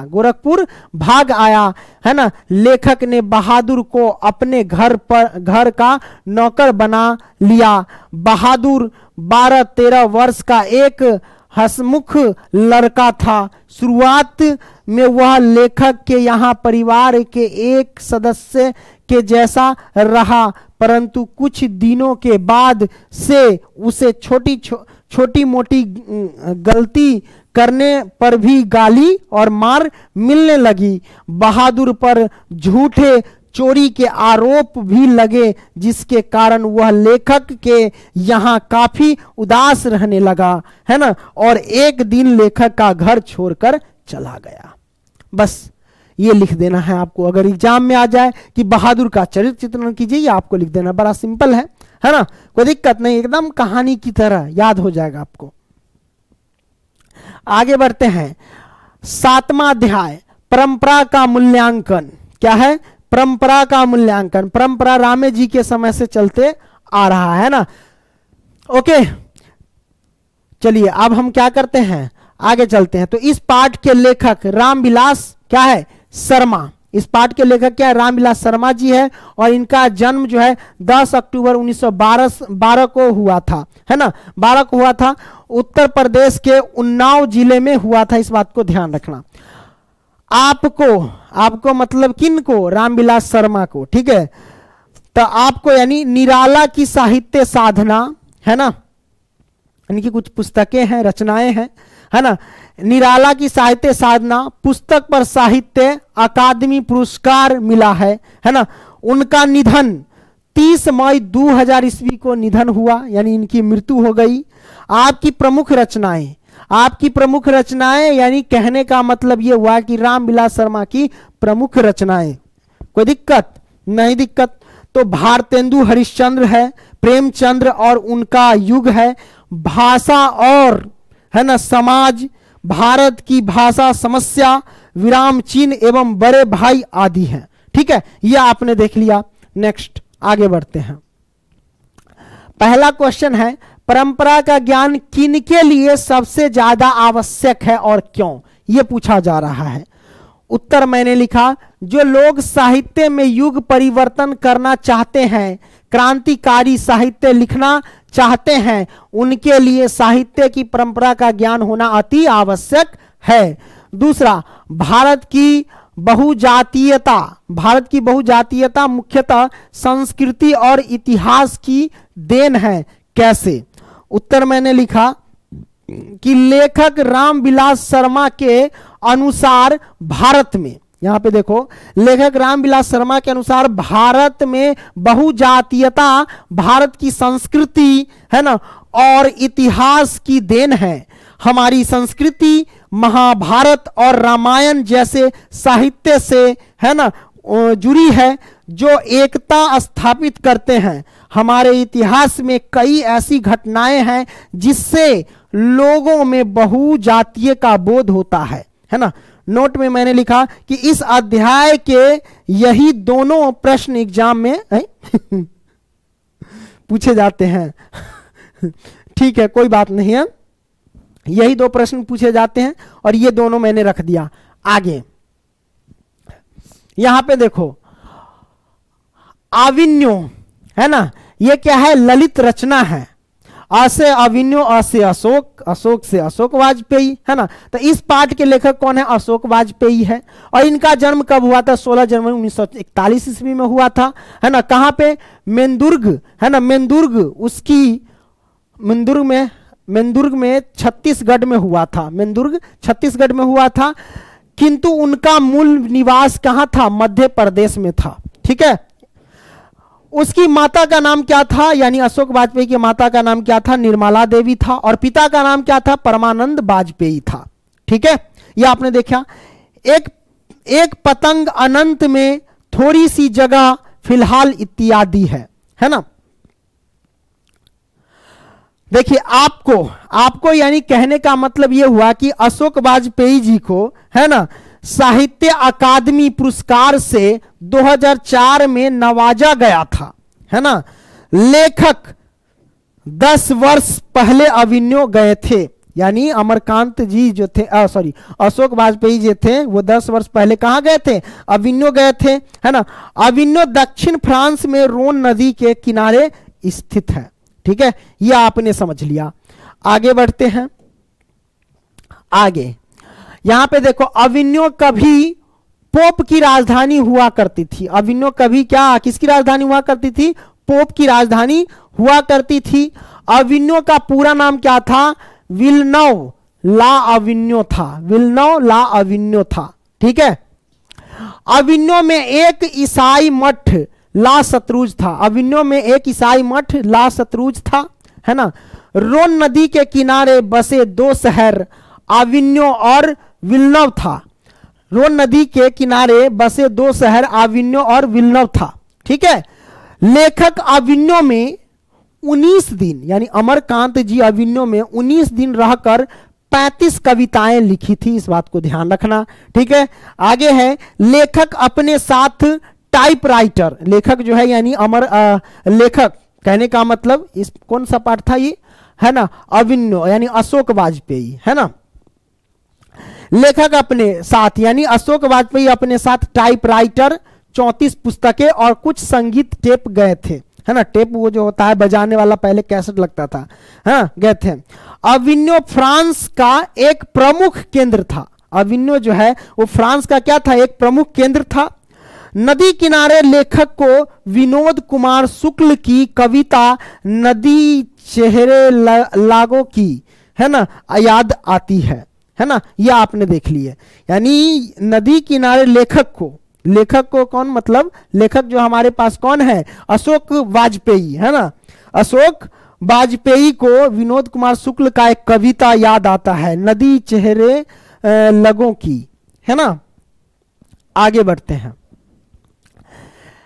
आया, है ना। लेखक ने बहादुर को अपने घर का नौकर बना लिया। बहादुर 12-13 वर्ष का एक हंसमुख लड़का था। शुरुआत में वह लेखक के यहाँ परिवार के एक सदस्य के जैसा रहा, परंतु कुछ दिनों के बाद से उसे छोटी मोटी गलती करने पर भी गाली और मार मिलने लगी। बहादुर पर झूठे चोरी के आरोप भी लगे, जिसके कारण वह लेखक के यहाँ काफी उदास रहने लगा, है ना। और एक दिन लेखक का घर छोड़कर चला गया। बस ये लिख देना है आपको। अगर एग्जाम में आ जाए कि बहादुर का चरित्र चित्रण कीजिए, ये आपको लिख देना। बड़ा सिंपल है ना, कोई दिक्कत नहीं, एकदम कहानी की तरह याद हो जाएगा आपको। आगे बढ़ते हैं। 7वां अध्याय, परंपरा का मूल्यांकन। क्या है? परंपरा का मूल्यांकन। परंपरा रामे जी के समय से चलते आ रहा है ना। ओके, चलिए अब हम क्या करते हैं, आगे चलते हैं। तो इस पाठ के लेखक रामविलास क्या है? शर्मा। इस पाठ के लेखक क्या है? रामविलास शर्मा जी है। और इनका जन्म जो है 10 अक्टूबर 1912 को हुआ था, है ना। 12 को हुआ था। उत्तर प्रदेश के उन्नाव जिले में हुआ था। इस बात को ध्यान रखना। आपको मतलब किन को? रामविलास शर्मा को। ठीक है, तो आपको यानी निराला की साहित्य साधना, है ना, इनकी कुछ पुस्तकें हैं, रचनाएं हैं, है ना। निराला की साहित्य साधना पुस्तक पर साहित्य अकादमी पुरस्कार मिला है ना। उनका निधन 30 मई 2000 ईस्वी को निधन हुआ, यानी इनकी मृत्यु हो गई। आपकी प्रमुख रचनाएं यानी कहने का मतलब यह हुआ कि रामविलास शर्मा की प्रमुख रचनाएं, कोई दिक्कत नहीं? दिक्कत तो भारतेंदु हरिश्चंद्र है, प्रेमचंद्र और उनका युग है, भाषा और है ना समाज, भारत की भाषा समस्या, विराम चिन्ह एवं बड़े भाई आदि हैं। ठीक है, यह आपने देख लिया। नेक्स्ट आगे बढ़ते हैं। पहला क्वेश्चन है, परंपरा का ज्ञान किनके लिए सबसे ज्यादा आवश्यक है और क्यों? यह पूछा जा रहा है। उत्तर मैंने लिखा, जो लोग साहित्य में युग परिवर्तन करना चाहते हैं, क्रांतिकारी साहित्य लिखना चाहते हैं, उनके लिए साहित्य की परंपरा का ज्ञान होना अति आवश्यक है। दूसरा, भारत की बहुजातीयता मुख्यतः संस्कृति और इतिहास की देन है। कैसे? उत्तर मैंने लिखा कि लेखक रामविलास शर्मा के अनुसार भारत में, यहां पे देखो, लेखक रामविलास शर्मा के अनुसार भारत में बहुजातीयता भारत की संस्कृति है ना और इतिहास की देन है। हमारी संस्कृति महाभारत और रामायण जैसे साहित्य से है ना जुड़ी है, जो एकता स्थापित करते हैं। हमारे इतिहास में कई ऐसी घटनाएं हैं जिससे लोगों में बहुजातीय का बोध होता है ना। नोट में मैंने लिखा कि इस अध्याय के यही दोनों प्रश्न एग्जाम में पूछे जाते हैं। ठीक है, कोई बात नहीं है, यही दो प्रश्न पूछे जाते हैं और ये दोनों मैंने रख दिया। आगे यहां पे देखो, आविन्यो है ना, ये क्या है? ललित रचना है। अ से अविन्यो, अ से अशोक, अशोक से अशोक वाजपेयी है ना। तो इस पाठ के लेखक कौन है? अशोक वाजपेयी है। और इनका जन्म कब हुआ था? 16 जनवरी 1941 ईस्वी में हुआ था, है ना। कहां पे? मेंदुर्ग है ना, मेंदुर्ग में छत्तीसगढ़ में हुआ था। मेंदुर्ग छत्तीसगढ़ में हुआ था, किंतु उनका मूल निवास कहां था? मध्य प्रदेश में था। ठीक है, उसकी माता का नाम क्या था? यानी अशोक वाजपेयी की माता का नाम क्या था? निर्मला देवी था। और पिता का नाम क्या था? परमानंद वाजपेयी था। ठीक है, यह आपने देखा। एक पतंग अनंत में थोड़ी सी जगह फिलहाल इत्यादि है ना। देखिए, आपको यानी कहने का मतलब यह हुआ कि अशोक वाजपेयी जी को है ना साहित्य अकादमी पुरस्कार से 2004 में नवाजा गया था, है ना। लेखक 10 वर्ष पहले अविन्यो गए थे, यानी अमरकांत जी जो थे, अशोक वाजपेयी जी थे, वो 10 वर्ष पहले कहां गए थे? अविन्यो गए थे, है ना। अविन्यो दक्षिण फ्रांस में रोन नदी के किनारे स्थित है। ठीक है, यह आपने समझ लिया। आगे बढ़ते हैं। आगे यहां पे देखो, अविन्यो कभी पोप की राजधानी हुआ करती थी। अविन्यो कभी क्या, किसकी राजधानी हुआ करती थी? पोप की राजधानी हुआ करती थी। अविन्यो का पूरा नाम क्या था? विल्नव ला अविन्यो था। विल्नव ला अविन्यो था। ठीक है, अविन्यो में एक ईसाई मठ ला शत्रुज था। अविन्यो में एक ईसाई मठ ला शत्रुज था, है ना। रोन नदी के किनारे बसे 2 शहर अविन्यो और विल्नव था। रोन नदी के किनारे बसे 2 शहर अविन्यो और विल्नव था। ठीक है, लेखक अविन्यो में 19 दिन, यानी अमरकांत जी अविन्यो में 19 दिन रहकर 35 कविताएं लिखी थी। इस बात को ध्यान रखना। ठीक है, आगे है, लेखक अपने साथ टाइपराइटर, लेखक जो है यानी लेखक कहने का मतलब इस कौन सा पाठ था ये, है ना, अविन्यो यानी अशोक वाजपेयी, है ना। लेखक अपने साथ यानी अशोक वाजपेयी अपने साथ टाइपराइटर, 34 पुस्तकें और कुछ संगीत टेप गए थे, है ना। टेप वो जो होता है बजाने वाला, पहले कैसेट लगता था, हाँ, गए थे। अविन्यो फ्रांस का एक प्रमुख केंद्र था। अविन्यो जो है वो फ्रांस का क्या था? एक प्रमुख केंद्र था। नदी किनारे लेखक को विनोद कुमार शुक्ल की कविता नदी चेहरे लागो की, है ना, याद आती है ना। यह आपने देख लिया, यानी नदी किनारे लेखक को कौन, मतलब लेखक जो हमारे पास कौन है? अशोक वाजपेयी, है ना। अशोक वाजपेयी को विनोद कुमार शुक्ल का एक कविता याद आता है, नदी चेहरे लगों की, है ना। आगे बढ़ते हैं।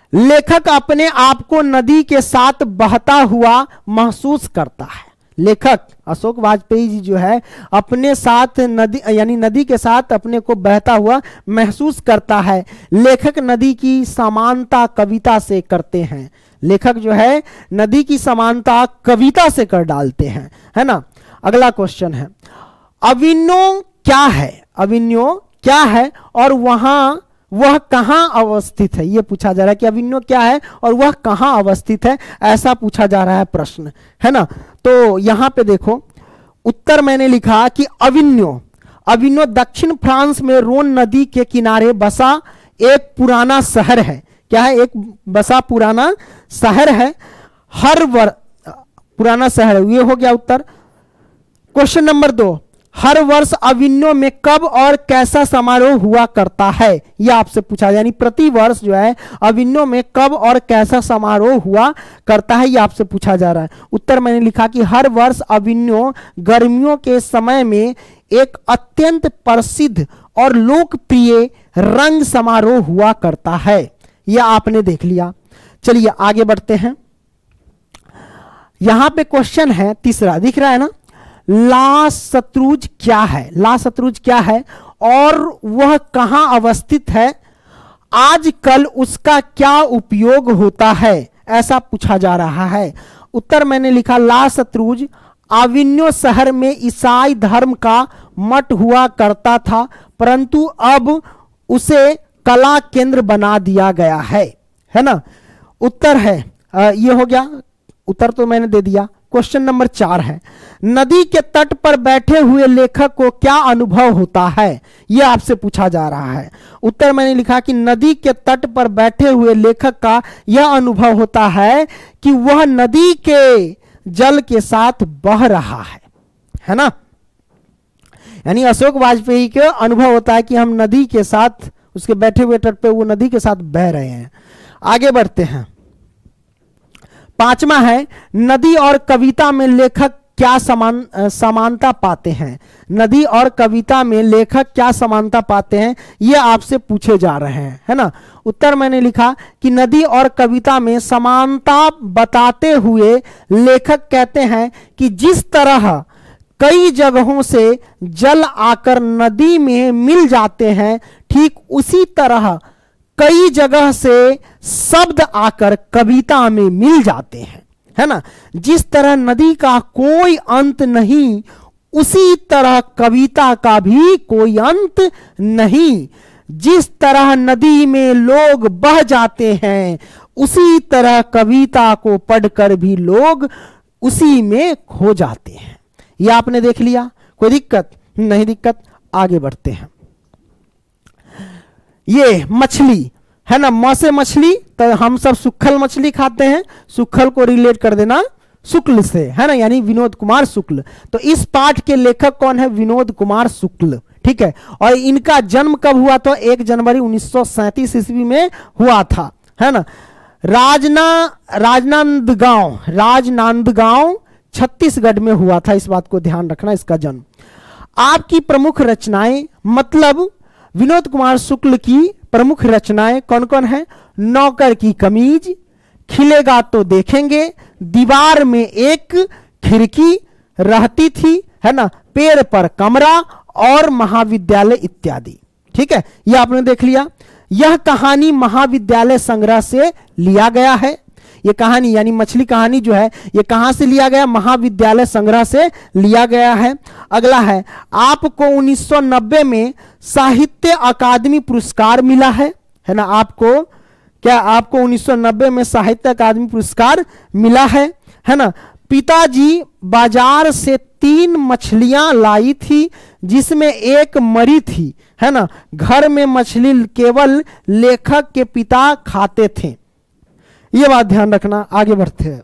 लेखक अपने आप को नदी के साथ बहता हुआ महसूस करता है। लेखक अशोक वाजपेयी जी जो है अपने साथ नदी यानी नदी के साथ अपने को बहता हुआ महसूस करता है। लेखक नदी की समानता कविता से करते हैं। लेखक जो है नदी की समानता कविता से कर डालते हैं, है ना। अगला क्वेश्चन है, अविन्यो क्या है? अविन्यो क्या है और वह कहां अवस्थित है? यह पूछा जा रहा है कि अविन्यो क्या है और वह कहां अवस्थित है, ऐसा पूछा जा रहा है प्रश्न, है ना। तो यहां पे देखो उत्तर मैंने लिखा कि अविन्यो दक्षिण फ्रांस में रोन नदी के किनारे बसा एक पुराना शहर है। क्या है? एक बसा पुराना शहर है। पुराना शहर है, ये हो गया उत्तर। क्वेश्चन नंबर 2, हर वर्ष अविन्यो में कब और कैसा समारोह हुआ करता है? यह आपसे पूछा, यानी प्रति वर्ष जो है अविन्यो में कब और कैसा समारोह हुआ करता है, यह आपसे पूछा जा रहा है। उत्तर मैंने लिखा कि हर वर्ष अविन्यो गर्मियों के समय में एक अत्यंत प्रसिद्ध और लोकप्रिय रंग समारोह हुआ करता है। यह आपने देख लिया। चलिए आगे बढ़ते हैं। यहां पे क्वेश्चन है तीसरा, दिख रहा है ना, ला शत्रुज क्या है? ला शत्रुज क्या है और वह कहां अवस्थित है? आजकल उसका क्या उपयोग होता है, ऐसा पूछा जा रहा है। उत्तर मैंने लिखा ला शत्रुज अविन्यो शहर में ईसाई धर्म का मठ हुआ करता था, परंतु अब उसे कला केंद्र बना दिया गया है ना। उत्तर है ये हो गया, उत्तर तो मैंने दे दिया। क्वेश्चन नंबर 4 है, नदी के तट पर बैठे हुए लेखक को क्या अनुभव होता है? यह आपसे पूछा जा रहा है। उत्तर मैंने लिखा कि नदी के तट पर बैठे हुए लेखक का यह अनुभव होता है कि वह नदी के जल के साथ बह रहा है ना। यानी अशोक वाजपेयी का अनुभव होता है कि हम नदी के साथ, उसके बैठे हुए तट पे वो नदी के साथ बह रहे हैं। आगे बढ़ते हैं। 5वां है, नदी और कविता में लेखक क्या समानता पाते हैं? नदी और कविता में लेखक क्या समानता पाते हैं, ये आपसे पूछे जा रहे हैं, है ना। उत्तर मैंने लिखा कि नदी और कविता में समानता बताते हुए लेखक कहते हैं कि जिस तरह कई जगहों से जल आकर नदी में मिल जाते हैं, ठीक उसी तरह कई जगह से शब्द आकर कविता में मिल जाते हैं, है ना। जिस तरह नदी का कोई अंत नहीं, उसी तरह कविता का भी कोई अंत नहीं। जिस तरह नदी में लोग बह जाते हैं, उसी तरह कविता को पढ़कर भी लोग उसी में खो जाते हैं। यह आपने देख लिया, कोई दिक्कत नहीं? दिक्कत। आगे बढ़ते हैं। ये मछली है ना, म से मछली, तो हम सब सुक्खल मछली खाते हैं, सुक्खल को रिलेट कर देना शुक्ल से, है ना, यानी विनोद कुमार शुक्ल। तो इस पाठ के लेखक कौन है? विनोद कुमार शुक्ल, ठीक है। और इनका जन्म कब हुआ था? 1 जनवरी 1937 ईस्वी में हुआ था, है ना। राजनांदगांव छत्तीसगढ़ में हुआ था, इस बात को ध्यान रखना, इसका जन्म। आपकी प्रमुख रचनाएं, मतलब विनोद कुमार शुक्ल की प्रमुख रचनाएं कौन कौन है? नौकर की कमीज, खिलेगा तो देखेंगे, दीवार में एक खिड़की रहती थी, है ना, पेड़ पर कमरा और महाविद्यालय इत्यादि, ठीक है। यह आपने देख लिया। यह कहानी महाविद्यालय संग्रह से लिया गया है। ये कहानी यानी मछली कहानी जो है, ये कहां से लिया गया? महाविद्यालय संग्रह से लिया गया है। अगला है, आपको 1990 में साहित्य अकादमी पुरस्कार मिला है ना। आपको 1990 में साहित्य अकादमी पुरस्कार मिला है ना। पिताजी बाजार से 3 मछलियां लाई थी, जिसमें एक मरी थी, है ना। घर में मछली केवल लेखक के पिता खाते थे। यह बात ध्यान रखना। आगे बढ़ते हैं।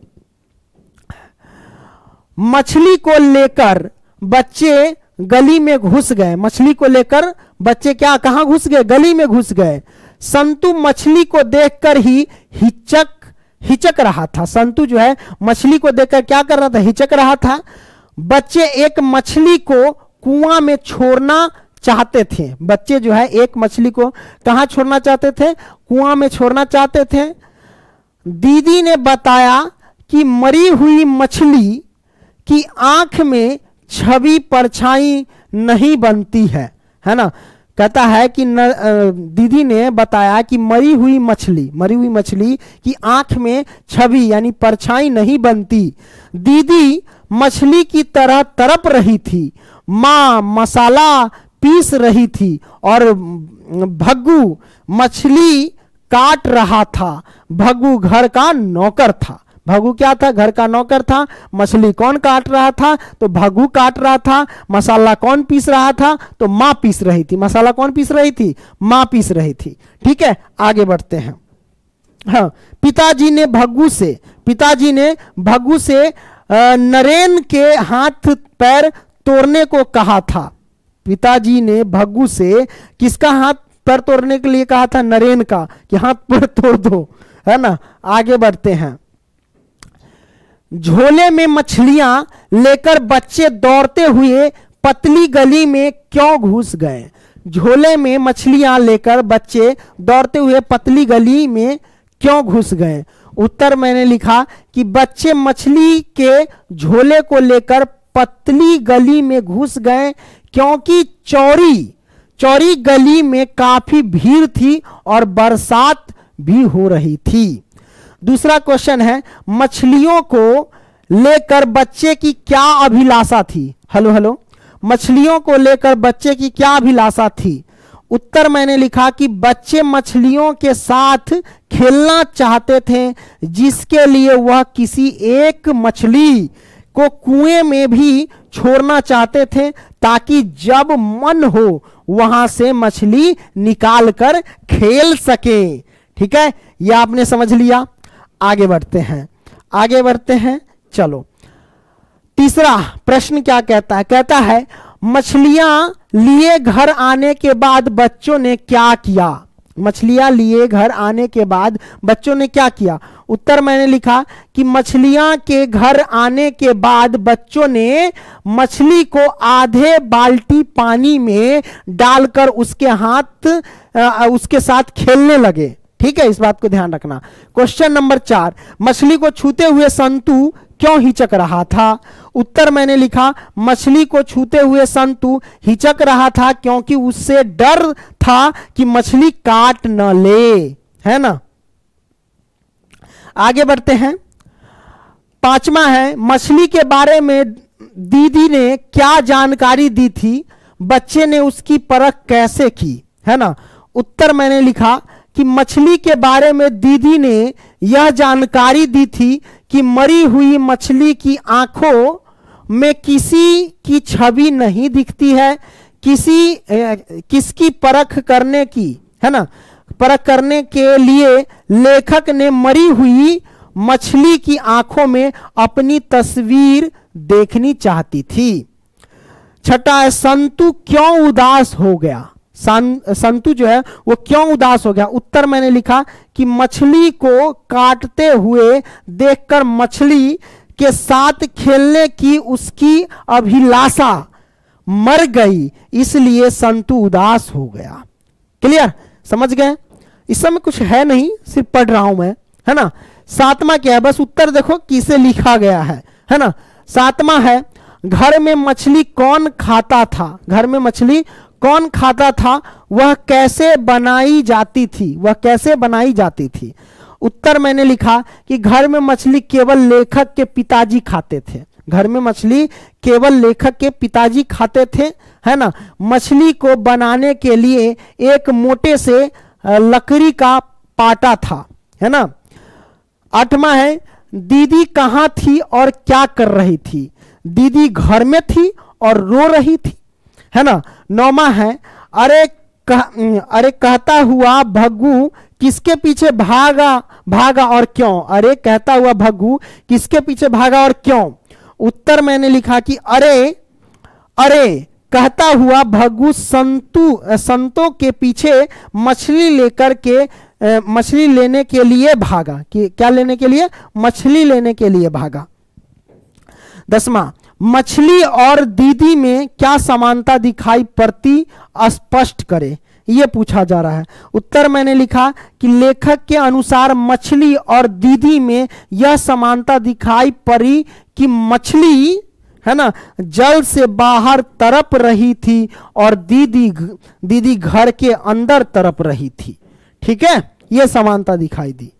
मछली को लेकर बच्चे गली में घुस गए। मछली को लेकर बच्चे कहां घुस गए? गली में घुस गए। संतु मछली को देखकर ही हिचक रहा था। संतु जो है मछली को देखकर क्या कर रहा था? हिचक रहा था। बच्चे एक मछली को कुआं में छोड़ना चाहते थे। बच्चे जो है एक मछली को कहां छोड़ना चाहते थे? कुआं में छोड़ना चाहते थे। दीदी ने बताया कि मरी हुई मछली की आंख में छवि परछाई नहीं बनती है ना। कहता है कि दीदी ने बताया कि मरी हुई मछली की आंख में छवि यानी परछाई नहीं बनती। दीदी मछली की तरह तड़प रही थी। माँ मसाला पीस रही थी और भग्गू मछली काट रहा था। भग्गू घर का नौकर था। भग्गू क्या था? घर का नौकर था। मछली कौन काट रहा था? तो भग्गू काट रहा था। मसाला कौन पीस रहा था? तो माँ पीस रही थी। मसाला कौन पीस रही थी? माँ पीस रही थी। ठीक है, आगे बढ़ते हैं। हाँ, पिताजी ने भग्गू से नरेन के हाथ पैर तोड़ने को कहा था। पिताजी ने भग्गू से किसका हाथ पैर तोड़ने के लिए कहा था? नरेन का, कि हाथ पैर तोड़ दो, है ना। आगे बढ़ते हैं। झोले में मछलियां लेकर बच्चे दौड़ते हुए पतली गली में क्यों घुस गए? झोले में मछलियां लेकर बच्चे दौड़ते हुए पतली गली में क्यों घुस गए? उत्तर मैंने लिखा कि बच्चे मछली के झोले को लेकर पतली गली में घुस गए क्योंकि चौड़ी गली में काफी भीड़ थी और बरसात भी हो रही थी। दूसरा क्वेश्चन है, मछलियों को लेकर बच्चे की क्या अभिलाषा थी? हेलो, मछलियों को लेकर बच्चे की क्या अभिलाषा थी? उत्तर मैंने लिखा कि बच्चे मछलियों के साथ खेलना चाहते थे, जिसके लिए वह किसी एक मछली को कुएं में भी छोड़ना चाहते थे ताकि जब मन हो वहां से मछली निकाल कर खेल सके। ठीक है, यह आपने समझ लिया। आगे बढ़ते हैं। चलो, तीसरा प्रश्न क्या कहता है? कहता है मछलियां लिए घर आने के बाद बच्चों ने क्या किया? मछलियां लिए घर आने के बाद बच्चों ने क्या किया? उत्तर मैंने लिखा कि मछलियां के घर आने के बाद बच्चों ने मछली को आधे बाल्टी पानी में डालकर उसके साथ खेलने लगे। ठीक है, इस बात को ध्यान रखना। क्वेश्चन नंबर 4, मछली को छूते हुए संतु क्यों हिचक रहा था? उत्तर मैंने लिखा मछली को छूते हुए संतु हिचक रहा था क्योंकि उससे डर था कि मछली काट न ले, है ना। आगे बढ़ते हैं। 5वां है, मछली के बारे में दीदी ने क्या जानकारी दी थी? बच्चे ने उसकी परख कैसे की, है ना। उत्तर मैंने लिखा कि मछली के बारे में दीदी ने यह जानकारी दी थी कि मरी हुई मछली की आंखों में किसी की छवि नहीं दिखती है। किसकी परख करने की, है ना, परख करने के लिए लेखक ने मरी हुई मछली की आंखों में अपनी तस्वीर देखनी चाहती थी। 6, संतु क्यों उदास हो गया? संतु जो है वो क्यों उदास हो गया? उत्तर मैंने लिखा कि मछली को काटते हुए देखकर मछली के साथ खेलने की उसकी अभिलाषा मर गई, इसलिए संतु उदास हो गया। क्लियर, समझ गए? इस समय कुछ है नहीं, सिर्फ पढ़ रहा हूं मैं, है ना। 7वां क्या है? बस उत्तर देखो किसे लिखा गया है ना। 7वां है, घर में मछली कौन खाता था? घर में मछली कौन खाता था? वह कैसे बनाई जाती थी? उत्तर मैंने लिखा कि घर में मछली केवल लेखक के पिताजी खाते थे। घर में मछली केवल लेखक के पिताजी खाते थे, है ना। मछली को बनाने के लिए एक मोटे से लकड़ी का पाटा था, है ना। 8वां है, दीदी कहाँ थी और क्या कर रही थी? दीदी घर में थी और रो रही थी, है ना। 9वां है, अरे कहता हुआ भग्गू किसके पीछे भागा और क्यों? अरे कहता हुआ भग्गू किसके पीछे भागा और क्यों? उत्तर मैंने लिखा कि अरे कहता हुआ भग्गू संतों के पीछे मछली लेने के लिए भागा। कि क्या लेने के लिए? मछली लेने के लिए भागा। 10वां, मछली और दीदी में क्या समानता दिखाई पड़ती? स्पष्ट करें। ये पूछा जा रहा है। उत्तर मैंने लिखा कि लेखक के अनुसार मछली और दीदी में यह समानता दिखाई पड़ी कि मछली है ना जल से बाहर तरप रही थी और दीदी घर के अंदर तरप रही थी। ठीक है, यह समानता दिखाई दी।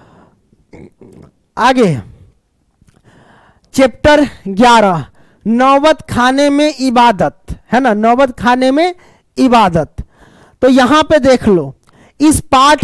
आगे चैप्टर 11 नौबत खाने में इबादत, है ना, नौबत खाने में इबादत। तो यहां पे देख लो, इस पाठ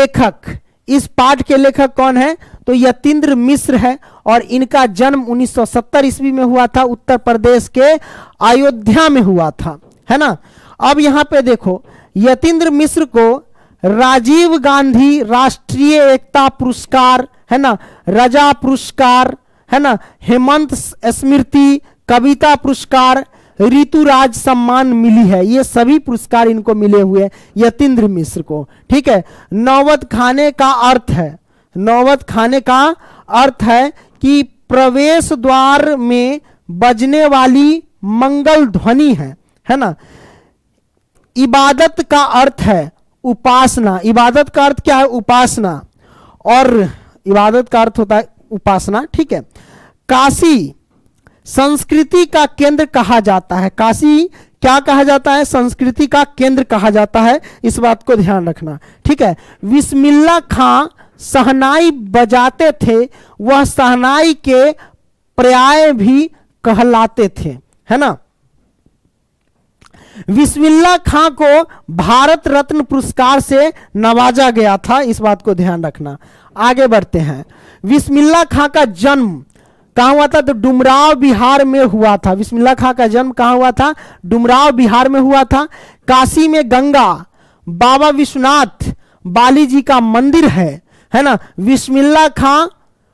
के लेखक कौन है? तो यतीन्द्र मिश्र है और इनका जन्म 1970 ईस्वी में हुआ था, उत्तर प्रदेश के अयोध्या में हुआ था, है ना। अब यहां पे देखो, यतीन्द्र मिश्र को राजीव गांधी राष्ट्रीय एकता पुरस्कार, है ना, रजा पुरस्कार, है ना, हेमंत स्मृति कविता पुरस्कार, ऋतुराज सम्मान मिली है। ये सभी पुरस्कार इनको मिले हुए यतीन्द्र मिश्र को। ठीक है, नौबत खाने का अर्थ है, नौबत खाने का अर्थ है कि प्रवेश द्वार में बजने वाली मंगल ध्वनि है ना। इबादत का अर्थ है उपासना, इबादत का अर्थ क्या है? उपासना, और इबादत का अर्थ होता है उपासना। ठीक है, काशी संस्कृति का केंद्र कहा जाता है। काशी क्या कहा जाता है? संस्कृति का केंद्र कहा जाता है, इस बात को ध्यान रखना। ठीक है, बिस्मिल्लाह खां शहनाई बजाते थे, वह शहनाई के पर्याय भी कहलाते थे, है ना। बिस्मिल्लाह खां को भारत रत्न पुरस्कार से नवाजा गया था, इस बात को ध्यान रखना। आगे बढ़ते हैं। बिस्मिल्लाह खां का जन्म कहां हुआ था? तो डुमराव बिहार में हुआ था। बिस्मिल्लाह खां का जन्म कहां हुआ था? डुमराव बिहार में हुआ था। काशी में गंगा, बाबा विश्वनाथ बाली जी का मंदिर है ना। बिस्मिल्लाह खां,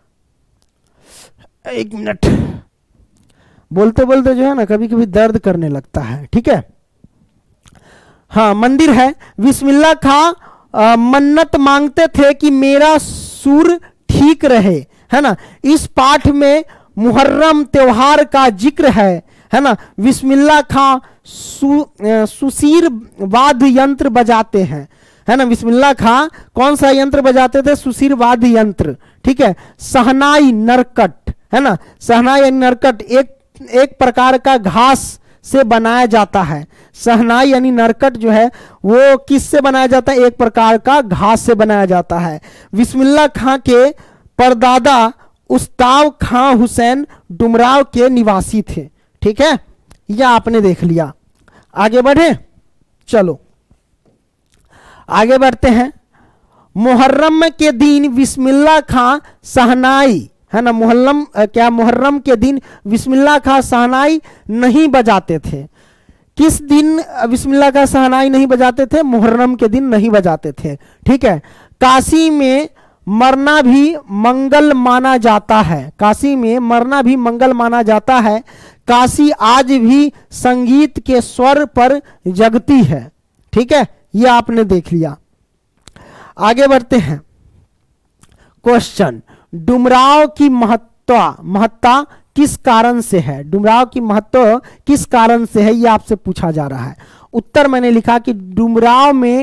एक मिनट, बोलते बोलते जो है ना कभी कभी दर्द करने लगता है। ठीक है, हाँ, मंदिर है। बिस्मिल्लाह खां मन्नत मांगते थे कि मेरा सुर ठीक रहे, है ना। इस पाठ में मुहर्रम त्योहार का जिक्र है ना। बिस्मिल्लाह खां सुशीर वाद्य यंत्र बजाते हैं, है ना। बिस्मिल्लाह खां कौन सा यंत्र बजाते थे? सुशीर वाद्य यंत्र। ठीक है, शहनाई नरकट, है ना। शहनाई नरकट एक प्रकार का घास से बनाया जाता है। शहनाई यानी नरकट जो है वो किस से बनाया जाता है? एक प्रकार का घास से बनाया जाता है। बिस्मिल्लाह खां के परदादा उस्ताव खां हुसैन डुमराव के निवासी थे। ठीक है, यह आपने देख लिया। आगे बढ़े, चलो आगे बढ़ते हैं। मुहर्रम के दिन बिस्मिल्लाह खां शहनाई, है ना, मुहर्रम के दिन बिस्मिल्लाह खां शहनाई नहीं बजाते थे। किस दिन बिस्मिल्लाह खां शहनाई नहीं बजाते थे? मुहर्रम के दिन नहीं बजाते थे। ठीक है, काशी में मरना भी मंगल माना जाता है। काशी में मरना भी मंगल माना जाता है। काशी आज भी संगीत के स्वर पर जगती है। ठीक है, यह आपने देख लिया। आगे बढ़ते हैं। क्वेश्चन, डुमराव की महत्ता किस कारण से है? डुमराव की महत्व किस कारण से है, यह आपसे पूछा जा रहा है। उत्तर मैंने लिखा कि डुमराव में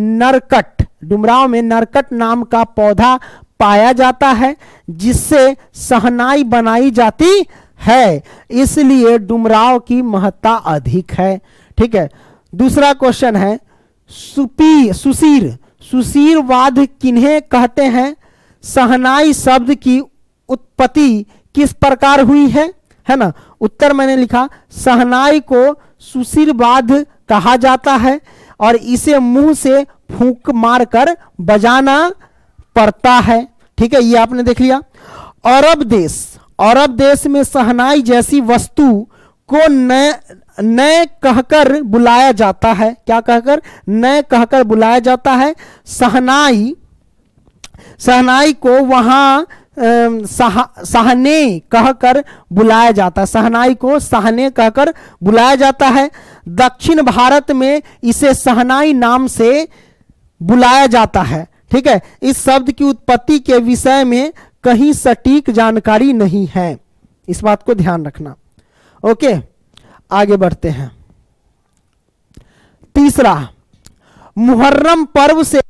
नरकट नाम का पौधा पाया जाता है जिससे शहनाई बनाई जाती है, इसलिए डुमराव की महत्ता अधिक है। ठीक है, दूसरा क्वेश्चन है, सुशीर वाद्य किन्हें कहते हैं? शहनाई शब्द की उत्पत्ति किस प्रकार हुई है ना। उत्तर मैंने लिखा शहनाई को सुशीर वाद्य कहा जाता है और इसे मुंह से फूंक मारकर बजाना पड़ता है। ठीक है, ये आपने देख लिया। अरब देश में शहनाई जैसी वस्तु को नए कहकर बुलाया जाता है। क्या कहकर? नए कहकर बुलाया जाता है। शहनाई को वहां सहने कहकर बुलाया जाता है। शहनाई को सहने कहकर बुलाया जाता है। दक्षिण भारत में इसे शहनाई नाम से बुलाया जाता है। ठीक है, इस शब्द की उत्पत्ति के विषय में कहीं सटीक जानकारी नहीं है, इस बात को ध्यान रखना। ओके, आगे बढ़ते हैं। तीसरा, मुहर्रम पर्व से